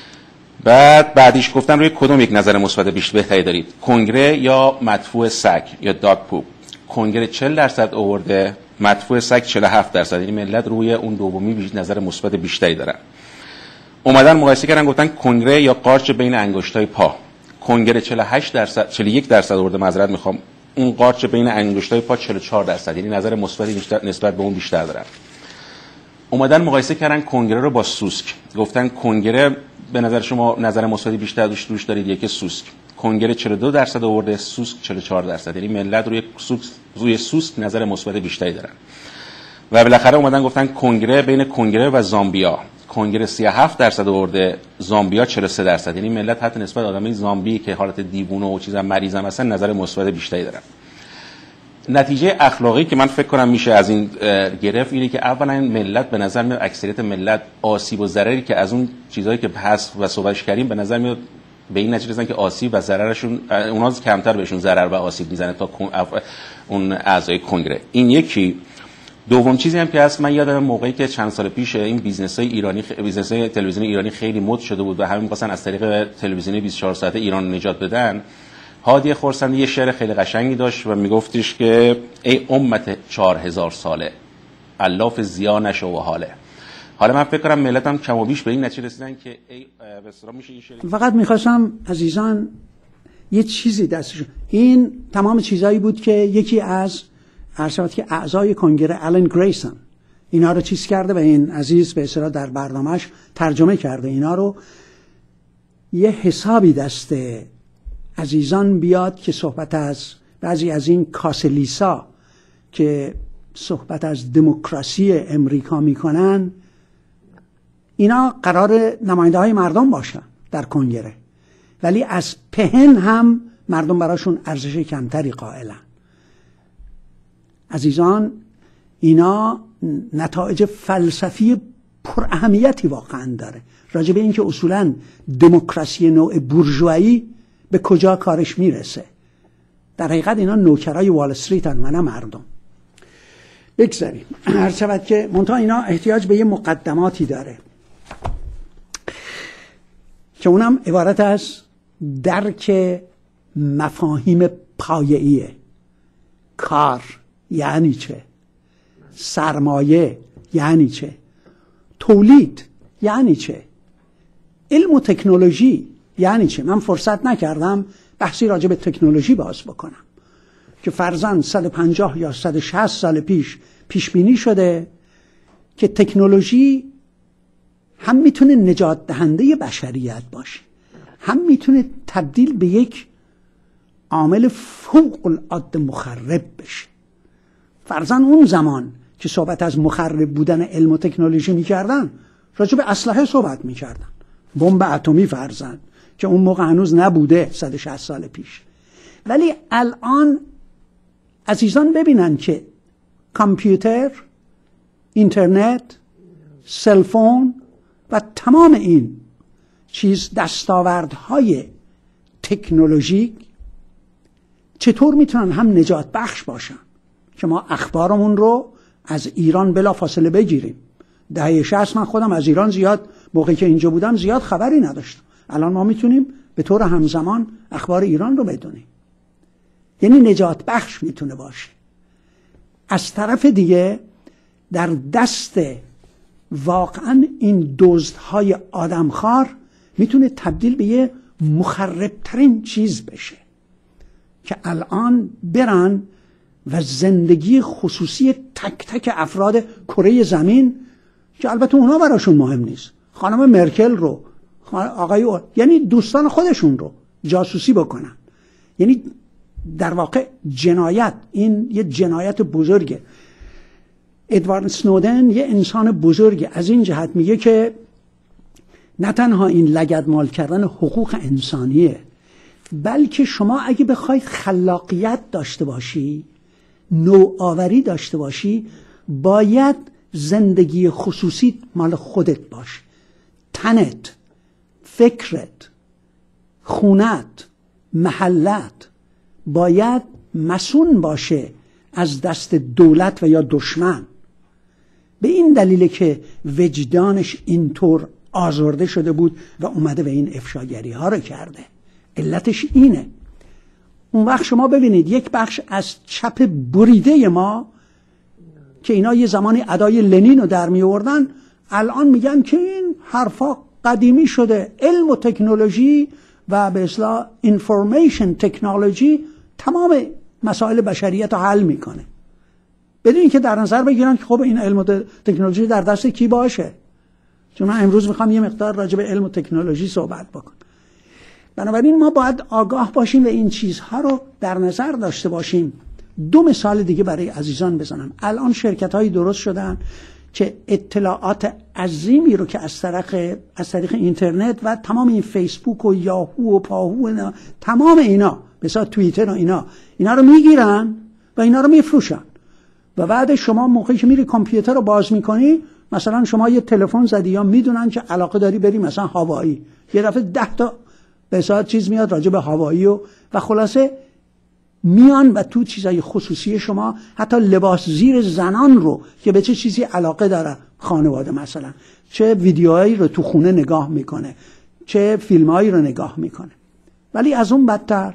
[SPEAKER 2] بعدیش گفتن روی کدوم یک نظر مثبت بهتری دارید، کنگره یا مدفوع سگ یا داگ پوپ؟ کنگره 40% آورده، مدفوع سگ 47%. یعنی ملت روی اون دومی نظر مثبت بیشتری دارن. اومدن مقایسه کردن گفتن کنگره یا قارچ بین انگشتای پا؟ کنگره 41% آورده، معذرت میخوام، اون قارچ بین انگشتای پا 44%. یعنی نظر مثبت نسبت به اون بیشتر دارن. اومدن مقایسه کردن کنگره رو با سوسک، گفتن کنگره به نظر شما نظر مثبتی بیشتر روش دارید یا که سوسک؟ کنگره 42% آورده، سوسک 44%. یعنی ملت روی سوسک نظر مثبت بیشتری دارن. و بالاخره اومدن گفتن کنگره بین کنگره و زامبیا، کنگره 37% آورده، زامبیا 43%. یعنی ملت حتی نسبت آدمای زامبی که حالت دیوونه و چیزا مریضم هستن نظر مثبت بیشتری دارن. نتیجه اخلاقی که من فکر کنم میشه از این گرفت اینه که اولا ملت به نظر میاد، اکثریت ملت آسیب و ضرری که از اون چیزایی که هست و صحبتش کردیم به نظر میاد به این نتیجه رسیدن که آسیب و ضررشون اونها کمتر بهشون ضرر و آسیب میزنه تا اون اعضای کنگره. این یکی. دوم چیزی هم که هست، من یادم موقعی که چند سال پیش این بیزنس‌های ایرانی، بیزنس‌های تلویزیونی ایرانی خیلی مد شده بود و همه می‌خواستن از طریق تلویزیون 24 ساعته ایران نجات بدن، هادی خرسندی یه شعر خیلی قشنگی داشت و میگفتش که ای امت 4000 ساله الاف زیا نشو و حاله. حالا من فکر کنم ملت هم کم و بیش به این نتیجه رسیدن که به اصطلاح میشه این شریک.
[SPEAKER 1] فقط میخواستم عزیزان یه چیزی دستشون، این تمام چیزایی بود که یکی از ارشد که اعضای کنگره آلن گریسون اینا رو چیز کرده و این عزیز به اصطلاح در برنامهش ترجمه کرده. اینا رو یه حسابی دست عزیزان بیاد که صحبت از بعضی از این کاسلیسا که صحبت از دموکراسی امریکا میکنن، اینا قرار نماینده های مردم باشن در کنگره، ولی از پهن هم مردم براشون ارزش کمتری قائلن. عزیزان اینا نتایج فلسفی پر اهمیتی واقعا داره راجع به اینکه اصولا دموکراسی نوع بورژوایی به کجا کارش میرسه. در حقیقت اینا نوکرای وال استریتن و نه مردم. بگذاریم هر شود که منتها اینا احتیاج به یه مقدماتی داره که اونم عبارت از درک مفاهیم پایه‌ایه. کار یعنی چه؟ سرمایه یعنی چه؟ تولید یعنی چه؟ علم و تکنولوژی یعنی چه؟ من فرصت نکردم بحثی راجع به تکنولوژی باز بکنم که فرضاً 150 یا 160 سال پیش بینی شده که تکنولوژی هم میتونه نجات دهنده بشریت باشه، هم میتونه تبدیل به یک عامل فوق العاده مخرب بشه. فرضاً اون زمان که صحبت از مخرب بودن علم و تکنولوژی میکردن راجع به اسلحه صحبت میکردن، بمب اتمی فرضاً که اون موقع هنوز نبوده 160 سال پیش. ولی الان عزیزان ببینن که کامپیوتر، اینترنت، سلفون و تمام این چیز دستاوردهای تکنولوژیک چطور میتونن هم نجات بخش باشن که ما اخبارمون رو از ایران بلا فاصله بگیریم. دهه 60 من خودم از ایران زیاد موقعی که اینجا بودم زیاد خبری نداشتم. الان ما میتونیم به طور همزمان اخبار ایران رو بدونیم. یعنی نجات بخش میتونه باشه. از طرف دیگه در دست واقعا این دزدهای آدمخوار میتونه تبدیل به یه مخربترین چیز بشه که الان برن و زندگی خصوصی تک تک افراد کره زمین که البته اونا براشون مهم نیست، خانم مرکل رو، آقای یعنی دوستان خودشون رو جاسوسی بکنن. یعنی در واقع جنایت، این یه جنایت بزرگه. ادوارد سنودن یه انسان بزرگه، از این جهت میگه که نه تنها این لگدمال کردن حقوق انسانیه، بلکه شما اگه بخواید خلاقیت داشته باشی، نوآوری داشته باشی، باید زندگی خصوصی مال خودت باشه. تنت، فکرت، خونت، محلت باید مسئول باشه از دست دولت و یا دشمن. به این دلیل که وجدانش اینطور آزرده شده بود و اومده و این افشاگری ها رو کرده. علتش اینه. اون وقت شما ببینید یک بخش از چپ بریده ما که اینا یه زمانی ادای لنین رو در می آوردن، الان میگن که این حرفا قدیمی شده، علم و تکنولوژی و به اصطلاح اینفورمیشن تکنولوژی تمام مسائل بشریت رو حل میکنه، بدون اینکه در نظر بگیرن که خب این علم و تکنولوژی در دست کی باشه. چون من امروز میخوام یه مقدار راجع به علم و تکنولوژی صحبت بکنم. بنابراین ما باید آگاه باشیم و این چیزها رو در نظر داشته باشیم. دو مثال دیگه برای عزیزان بزنم. الان شرکت‌هایی درست شدن که اطلاعات عظیمی رو که از طریق اینترنت و تمام این فیسبوک و یاهو و پاهو و تمام اینا، مثلا توییتر و اینا رو میگیرن و اینا رو میفروشن. و بعد شما موقعی که میری کامپیوتر رو باز میکنی، مثلا شما یه تلفن زدی یا میدونن که علاقه داری بری مثلا هوایی، یه دفعه 10 تا به ساعت چیز میاد راجع به هوایی و خلاصه میان و تو چیزای خصوصی شما، حتی لباس زیر زنان رو که به چه چیزی علاقه داره خانواده، مثلا چه ویدیوهایی رو تو خونه نگاه میکنه، چه فیلمهایی رو نگاه میکنه. ولی از اون بدتر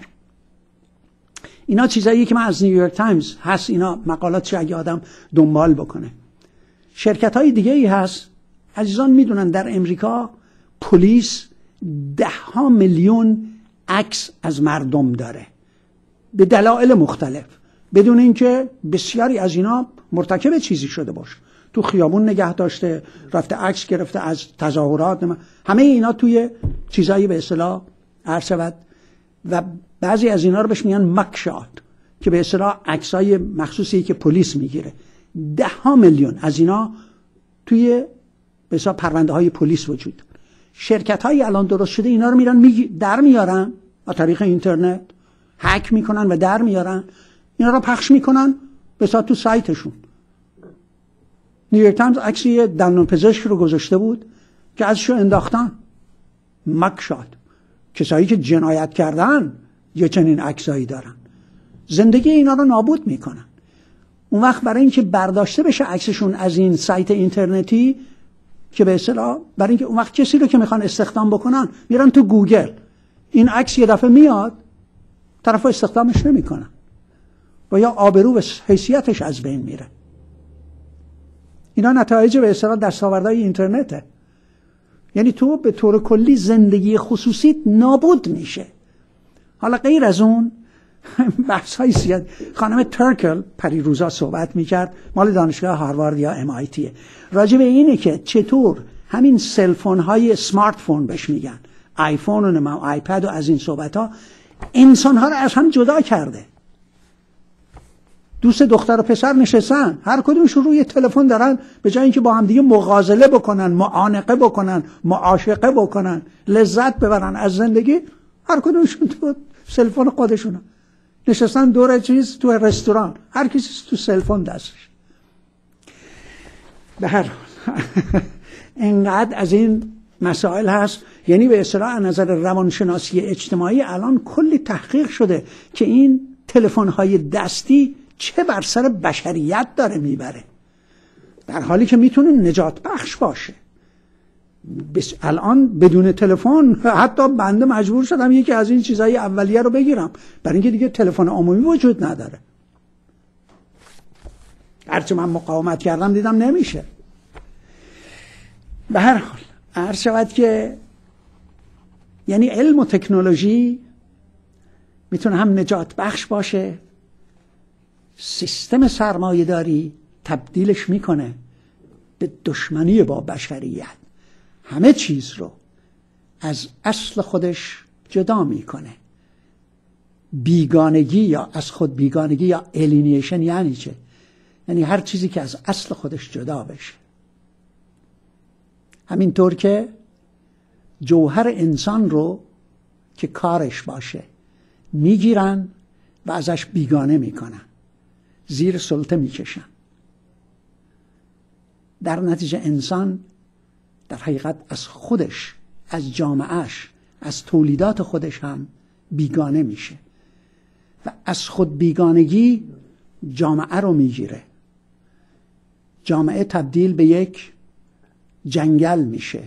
[SPEAKER 1] اینا چیزایی که من از نیویورک تایمز هست، اینا مقالات چه اگه آدم دنبال بکنه. شرکت های دیگه ای هست عزیزان میدونن در امریکا پلیس 10 میلیون عکس از مردم داره به دلایل مختلف، بدون اینکه بسیاری از اینا مرتکب چیزی شده باشه. تو خیابون نگه داشته، رفته عکس گرفته از تظاهرات، همه اینا توی چیزایی به اصطلاح عرض شود و بعضی از اینا رو بهش میگن مکشات که به اصطلاح عکسای مخصوصی که پلیس میگیره. 10 میلیون از اینا توی به اصطلاح پرونده های پلیس وجود داره. شرکت های الان درست شده اینا رو میرن در میارن از طریق اینترنت، هک میکنن و در میارن، اینا رو پخش میکنن به اصطلاح تو سایتشون. نیویورک تایمز عکسی دندون پزشک رو گذاشته بود که ازشو انداختن. مکشات. کسایی که جنایت کردن یه چنین عکسایی دارن، زندگی اینا رو نابود میکنن. اون وقت برای اینکه برداشته بشه عکسشون از این سایت اینترنتی که به اصطلاح برای اینکه اون وقت کسی رو که میخوان استخدام بکنن میرن تو گوگل، این عکس یه دفعه میاد، طرفا استخدامش نمیکنن و یا آبرو و حیثیتش از بین میره. اینا نتایج به اصطلاح دستاوردهای اینترنته. یعنی تو به طور کلی زندگی خصوصیت نابود میشه. حالا غیر از اون بحث های زیاد. خانم ترکل پریروزا صحبت میکرد، مال دانشگاه هاروارد یا MIT، راجع به اینه که چطور همین سلفون های سمارت فون بهش میگن، آیفون و آیپد و از این صحبت ها انسان ها رو از هم جدا کرده. دوست دختر و پسر نشستن، هر کدومشون روی تلفن دارن، به جای اینکه با هم دیگه مغازله بکنن، معانقه بکنن، معاشقه بکنن، لذت ببرن از زندگی، هر کدومشون تو سلفون خودشونه نشستن دور چیز تو رستوران، هر کسی تو سلفون دستش. به هر حال اینقدر از این مسائل هست. یعنی به اصطلاح از نظر روانشناسی اجتماعی الان کلی تحقیق شده که این تلفن‌های دستی چه بر سر بشریت داره میبره، در حالی که میتونه نجات بخش باشه. الان بدون تلفن حتی بنده مجبور شدم یکی از این چیزهای اولیه رو بگیرم، برای اینکه دیگه تلفن عمومی وجود نداره. هرچه من مقاومت کردم دیدم نمیشه. به هر حال عرض شود که یعنی علم و تکنولوژی میتونه هم نجات بخش باشه، سیستم سرمایه‌داری تبدیلش میکنه به دشمنی با بشریت، همه چیز رو از اصل خودش جدا میکنه. بیگانگی یا از خود بیگانگی یا الینیشن یعنی چه؟ یعنی هر چیزی که از اصل خودش جدا بشه. همینطور که جوهر انسان رو که کارش باشه میگیرن و ازش بیگانه میکنن، زیر سلطه میکشن. در نتیجه انسان در حقیقت از خودش، از جامعهش، از تولیدات خودش هم بیگانه میشه و از خود بیگانگی جامعه رو میگیره. جامعه تبدیل به یک جنگل میشه،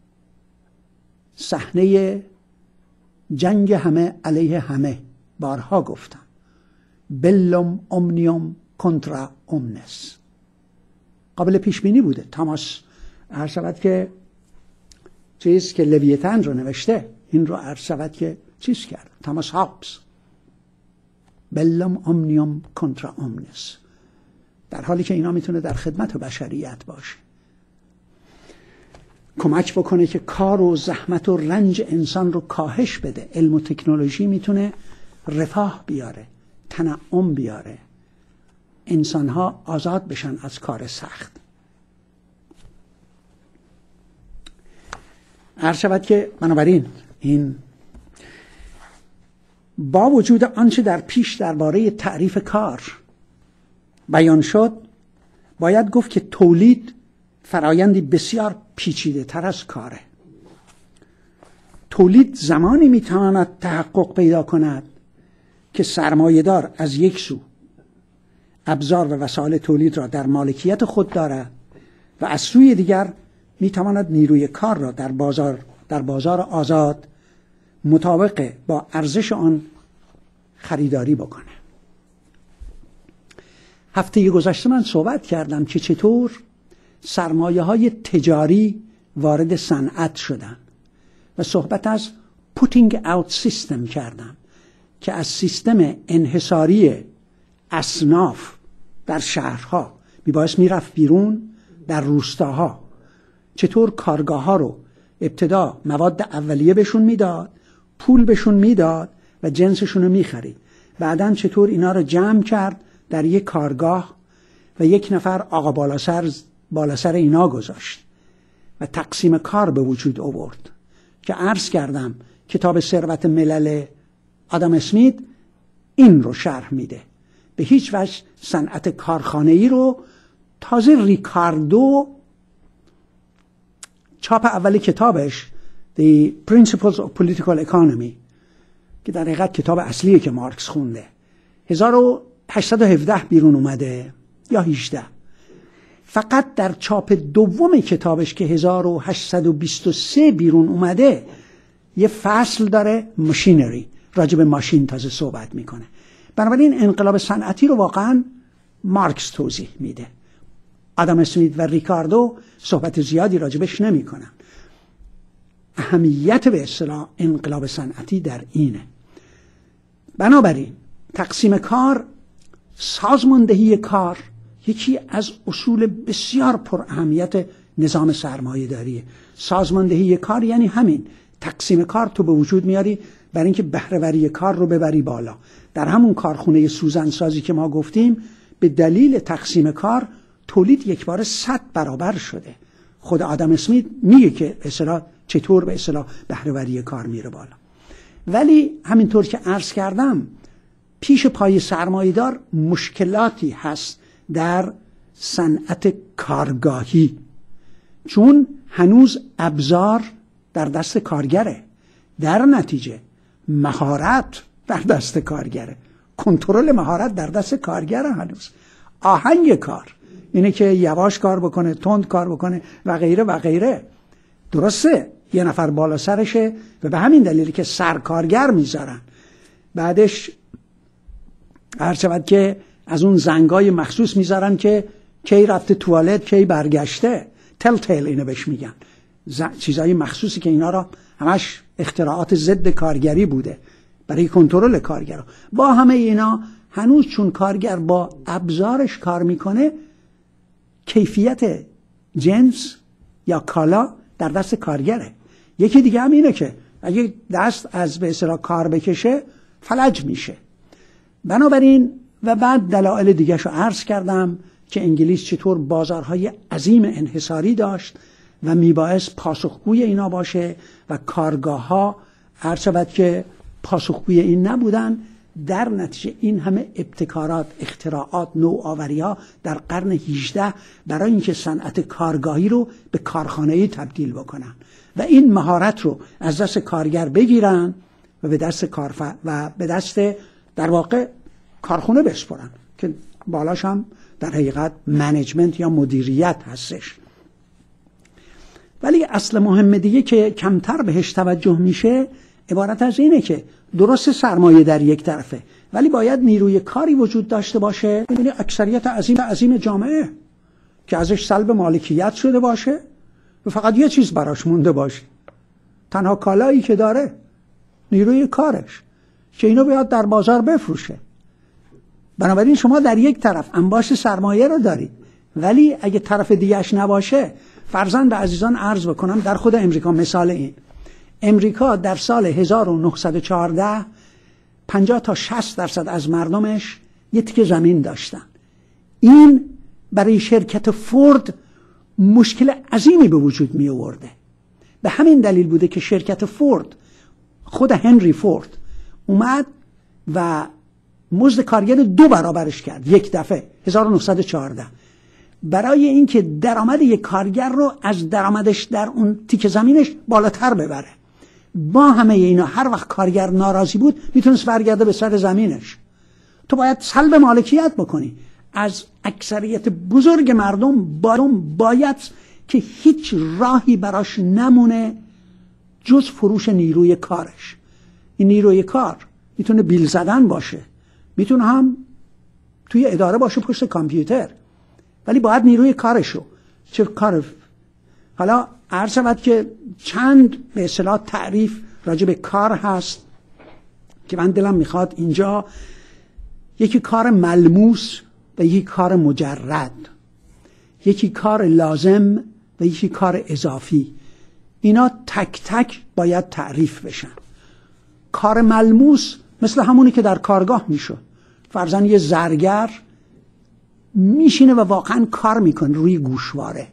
[SPEAKER 1] صحنه جنگ همه علیه همه. بارها گفتم بلوم اومنیوم کنترا اومنس. قابل پیش بینی بوده. تاماس عرض شود که چیز که لویتن رو نوشته، این رو عرض شود که چیز کرد تاماس هابز، بلوم اومنیوم کنترا اومنس، در حالی که اینا میتونه در خدمت بشریت باشه، کمک بکنه که کار و زحمت و رنج انسان رو کاهش بده. علم و تکنولوژی میتونه رفاه بیاره، تنعم بیاره، انسانها آزاد بشن از کار سخت. عرض شود که بنابراین این با وجود آنچه در پیش درباره تعریف کار بیان شد، باید گفت که تولید فرایندی بسیار پیچیده تر از کاره. تولید زمانی میتواند تحقق پیدا کند که سرمایه‌دار از یک سو ابزار و وسایل تولید را در مالکیت خود دارد و از سوی دیگر میتواند نیروی کار را در بازار آزاد مطابق با ارزش آن خریداری بکنه. هفته گذشته من صحبت کردم که چطور سرمایه‌های تجاری وارد صنعت شدن و صحبت از putting out system کردم که از سیستم انحصاری اصناف در شهرها میبایست میرفت بیرون در روستاها، چطور کارگاه ها رو ابتدا مواد اولیه بهشون میداد، پول بهشون میداد و جنسشون رو میخرید، بعداً چطور اینا رو جمع کرد در یک کارگاه و یک نفر آقا بالا سر اینا گذاشت و تقسیم کار به وجود آورد که عرض کردم کتاب ثروت ملل آدم اسمیت این رو شرح میده. به هیچ وجه صنعت کارخانه‌ای رو تازه ریکاردو چاپ اول کتابش The Principles of Political Economy که در حقیقت کتاب اصلیه که مارکس خونده 1817 بیرون اومده یا 18. فقط در چاپ دوم کتابش که 1823 بیرون اومده یه فصل داره ماشینری، راجع به ماشین تازه صحبت میکنه. بنابراین انقلاب صنعتی رو واقعا مارکس توضیح میده. آدم اسمیت و ریکاردو صحبت زیادی راجبش نمیکنن. اهمیت به اصطلاح انقلاب صنعتی در اینه. بنابراین تقسیم کار، سازماندهی کار یکی از اصول بسیار پر اهمیت نظام سرمایه داریه. سازماندهی کار یعنی همین، تقسیم کار تو به وجود میاری برای اینکه بهره‌وری کار رو ببری بالا. در همون کارخونه سوزنسازی که ما گفتیم به دلیل تقسیم کار تولید یک بار 100 برابر شده. خود آدم اسمیت میگه که اصطلاح چطور به اصطلاح بهره‌وری کار میره بالا. ولی همینطور که عرض کردم پیش پای سرمایه‌دار مشکلاتی هست در صنعت کارگاهی، چون هنوز ابزار در دست کارگره، در نتیجه مهارت در دست کارگره، کنترل مهارت در دست کارگره. هنوز آهنگ کار اینه که یواش کار بکنه، تند کار بکنه و غیره و غیره. درسته یه نفر بالا سرشه و به همین دلیلی که سرکارگر میذارن، بعدش هر شود که از اون زنگای مخصوص میذارن که کی رفته توالت کی برگشته، تل تیل اینو بهش میگن، چیزای مخصوصی که اینا را همش اختراعات ضد کارگری بوده برای کنترل کارگرها. با همه اینا هنوز چون کارگر با ابزارش کار میکنه، کیفیت جنس یا کالا در دست کارگره. یکی دیگه هم اینه که اگه دست از به اصطلاح کار بکشه فلج میشه. بنابراین و بعد دلایل دیگه‌شو عرض کردم که انگلیس چطور بازارهای عظیم انحصاری داشت و میبایست پاسخگوی اینا باشه و کارگاه‌ها هر شود که پاسخگوی این نبودن. در نتیجه این همه ابتکارات، اختراعات، نوآوری‌ها در قرن 18 برای اینکه صنعت کارگاهی رو به کارخانه‌ای تبدیل بکنن و این مهارت رو از دست کارگر بگیرن و به دست در واقع کارخونه بسپرن که بالاش هم در حقیقت منیجمنت یا مدیریت هستش. ولی اصل مهم دیگه که کمتر بهش توجه میشه عبارت از اینه که درست سرمایه در یک طرفه، ولی باید نیروی کاری وجود داشته باشه. یعنی اکثریت عظیم جامعه که ازش سلب مالکیت شده باشه و فقط یه چیز براش مونده باشه، تنها کالایی که داره نیروی کارش، که اینو بیاد در بازار بفروشه. بنابراین شما در یک طرف انباشت سرمایه رو دارید، ولی اگه طرف دیگهش نباشه، فرضاً به عزیزان عرض بکنم در خود امریکا مثال این، امریکا در سال 1914 50 تا 60% از مردمش یه تیکه زمین داشتن. این برای شرکت فورد مشکل عظیمی به وجود می آورده. به همین دلیل بوده که شرکت فورد، خود هنری فورد اومد و مزد کارگر 2 برابرش کرد یک دفعه 1914 برای اینکه درآمد یک کارگر رو از درآمدش در اون تیکه زمینش بالاتر ببره. با همه اینا هر وقت کارگر ناراضی بود میتونست برگرده به سر زمینش. تو باید سلب مالکیت بکنی از اکثریت بزرگ مردم، باید که هیچ راهی براش نمونه جز فروش نیروی کارش. این نیروی کار میتونه بیل زدن باشه، میتونه هم توی اداره باشه پشت کامپیوتر، ولی باید نیروی کارشو چه کار. حالا عرض شود که چند به اصطلاح تعریف راجع به کار هست که من دلم میخواد اینجا، یکی کار ملموس و یکی کار مجرد، یکی کار لازم و یکی کار اضافی، اینا تک تک باید تعریف بشن. کار ملموس مثل همونی که در کارگاه میشه، فرضاً یه زرگر میشینه و واقعاً کار میکنه روی گوشواره،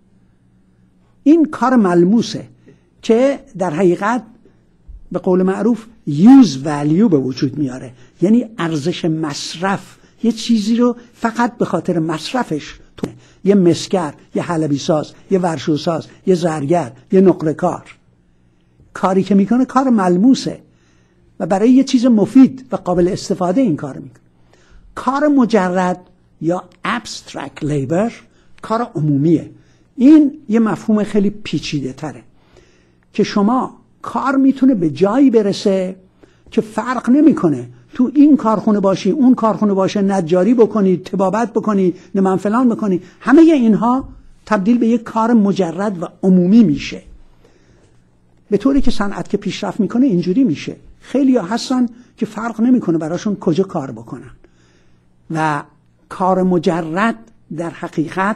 [SPEAKER 1] این کار ملموسه که در حقیقت به قول معروف use value به وجود میاره، یعنی ارزش مصرف، یه چیزی رو فقط به خاطر مصرفش یه مسگر، یه حلبی ساز، یه ورشوساز، یه زرگر، یه نقره کار، کاری که میکنه کار ملموسه و برای یه چیز مفید و قابل استفاده این کار میکنه. کار مجرد یا abstract labor کار عمومیه. این یه مفهوم خیلی پیچیده تره که شما کار میتونه به جایی برسه که فرق نمیکنه تو این کارخونه باشی اون کارخونه باشه، نجاری بکنی، طبابت بکنی، نمان فلان بکنی، همه اینها تبدیل به یک کار مجرد و عمومی میشه. به طوری که صنعت که پیشرفت میکنه اینجوری میشه. خیلی ها هستن که فرق نمیکنه براشون کجا کار بکنن و کار مجرد در حقیقت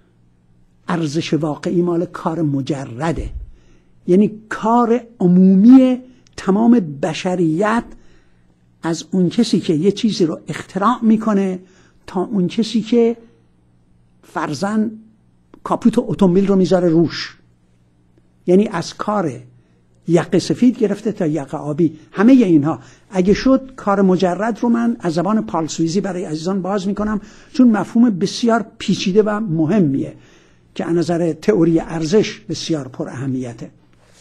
[SPEAKER 1] ارزش واقعی مال کار مجرده، یعنی کار عمومی تمام بشریت، از اون کسی که یه چیزی رو اختراع میکنه تا اون کسی که فرضاً کاپوت اتومبیل رو میذاره روش، یعنی از کار یقه سفید گرفته تا یقه آبی، همه اینها اگه شد کار مجرد رو من از زبان پالسویزی برای عزیزان باز میکنم، چون مفهوم بسیار پیچیده و مهمیه که از نظر تئوری ارزش بسیار پر اهمیته.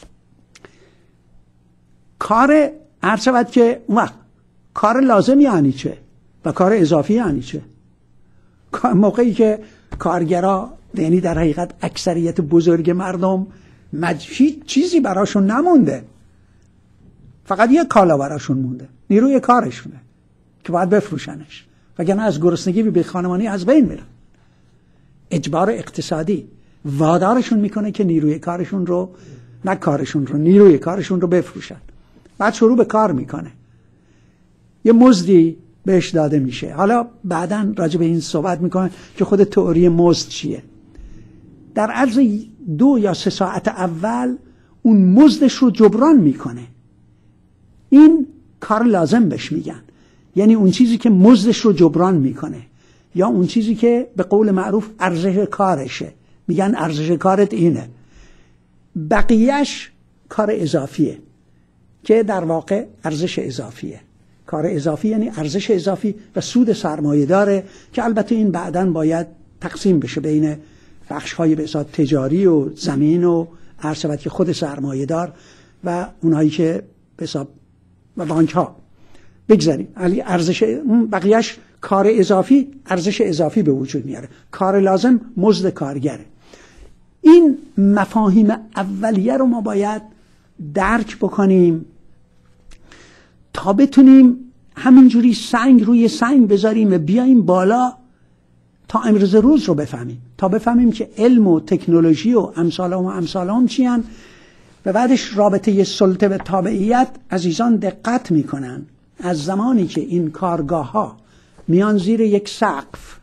[SPEAKER 1] کار عرض شود که اون وقت کار لازم یعنی چه و کار اضافی یعنی چه؟ موقعی که کارگرا، یعنی در حقیقت اکثریت بزرگ مردم، هیچ چیزی براشون نمونده، فقط یک کالا براشون مونده، نیروی کارشونه که باید بفروشنش، وگرنه از گرسنگی به خانمانی از بین میرن. اجبار اقتصادی وادارشون میکنه که نیروی کارشون رو، نه کارشون رو، نیروی کارشون رو بفروشن. بعد شروع به کار میکنه، یه مزدی بهش داده میشه. حالا بعداً راجع به این صحبت میکنه که خود تئوری مزد چیه. در عرض 2 یا 3 ساعت اول اون مزدش رو جبران میکنه، این کار لازم بهش میگن، یعنی اون چیزی که مزدش رو جبران میکنه یا اون چیزی که به قول معروف ارزش کارشه، میگن ارزش کارت اینه. بقیهش کار اضافیه که در واقع ارزش اضافیه. کار اضافی یعنی ارزش اضافی و سود سرمایه داره که البته این بعداً باید تقسیم بشه بین بخش‌های به اصطلاح تجاری و زمین و عرض شود که خود سرمایه دار و اونایی که به حساب و بانک ها بگذاریم. علی ارزش بقیهش کار اضافی، ارزش اضافی به وجود میاره. کار لازم مزد کارگره. این مفاهیم اولیه رو ما باید درک بکنیم تا بتونیم همینجوری سنگ روی سنگ بذاریم و بیاییم بالا تا امروز روز رو بفهمیم، تا بفهمیم که علم و تکنولوژی و امثال هم چی هن. و بعدش رابطه سلطه و تابعیت عزیزان دقت میکنن از زمانی که این کارگاه ها میان زیر یک سقف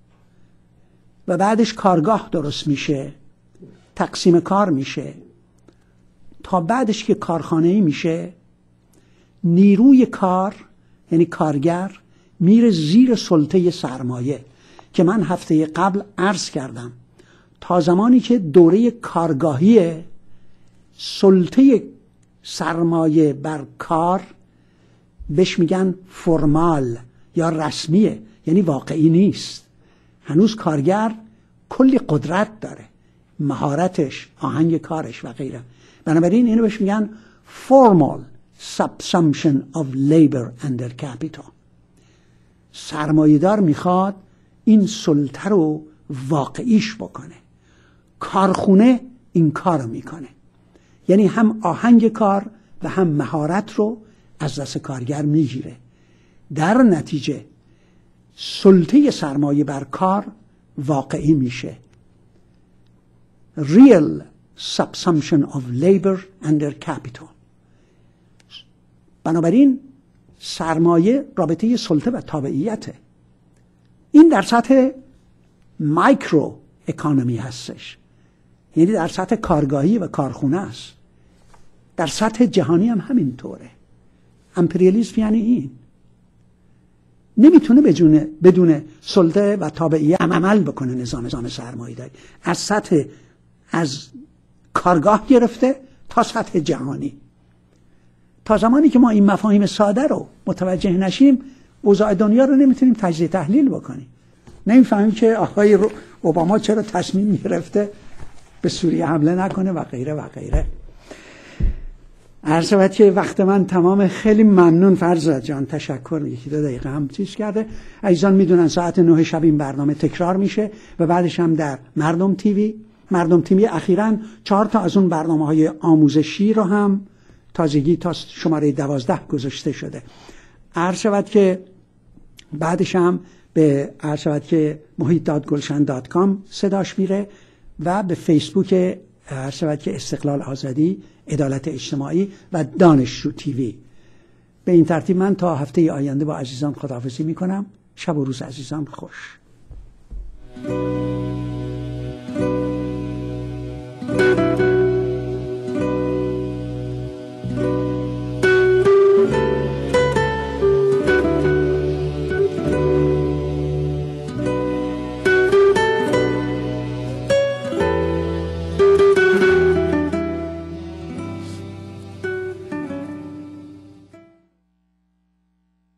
[SPEAKER 1] و بعدش کارگاه درست میشه، تقسیم کار میشه، تا بعدش که کارخانه‌ای میشه، نیروی کار یعنی کارگر میره زیر سلطه سرمایه که من هفته قبل عرض کردم. تا زمانی که دوره کارگاهیه، سلطه سرمایه بر کار بهش میگن فرمال یا رسمیه، یعنی واقعی نیست. هنوز کارگر کلی قدرت داره، مهارتش، آهنگ کارش و غیره. بنابراین اینو بهش میگن formal subsumption of labor under capital. سرمایه‌دار میخواد این سلطه رو واقعیش بکنه. کارخونه این کار رو میکنه، یعنی هم آهنگ کار و هم مهارت رو از دست کارگر میگیره. در real subsumption of labor under capital. بنابراین سرمایه رابطه سلطه و تابعیته. این در سطح مایکرو اکانومی هستش، یعنی در سطح کارگاهی و کارخونه است. در سطح جهانی هم همینطوره. امپریالیسم یعنی این نمیتونه بدون سلطه و تابعیت عمل بکنه. نظام سرمایه‌داری از کارگاه گرفته تا سطح جهانی. تا زمانی که ما این مفاهیم ساده رو متوجه نشیم، اوضاع دنیا رو نمیتونیم تجزیه تحلیل بکنیم. نمیفهمیم که آقای اوباما چرا تصمیم گرفته به سوریه حمله نکنه و غیره و غیره. عرض شود که وقت من تمام. خیلی ممنون فرزاد جان، تشکر. 1-2 دقیقه هم چیز کرده. عزیزان میدونن ساعت 9 شب این برنامه تکرار میشه و بعدش هم در مردم تیوی اخیراً 4 تا از اون برنامه‌های آموزشی رو هم تازگی تا شماره 12 گذاشته شده. عرض شود که بعدش هم به عرض شود که mohit.gulshan.com صداش میره و به فیسبوک عرض شود که استقلال آزادی، عدالت اجتماعی و دانشجو تیوی. به این ترتیب من تا هفته آینده با عزیزان خداحافظی میکنم. شب و روز عزیزان خوش.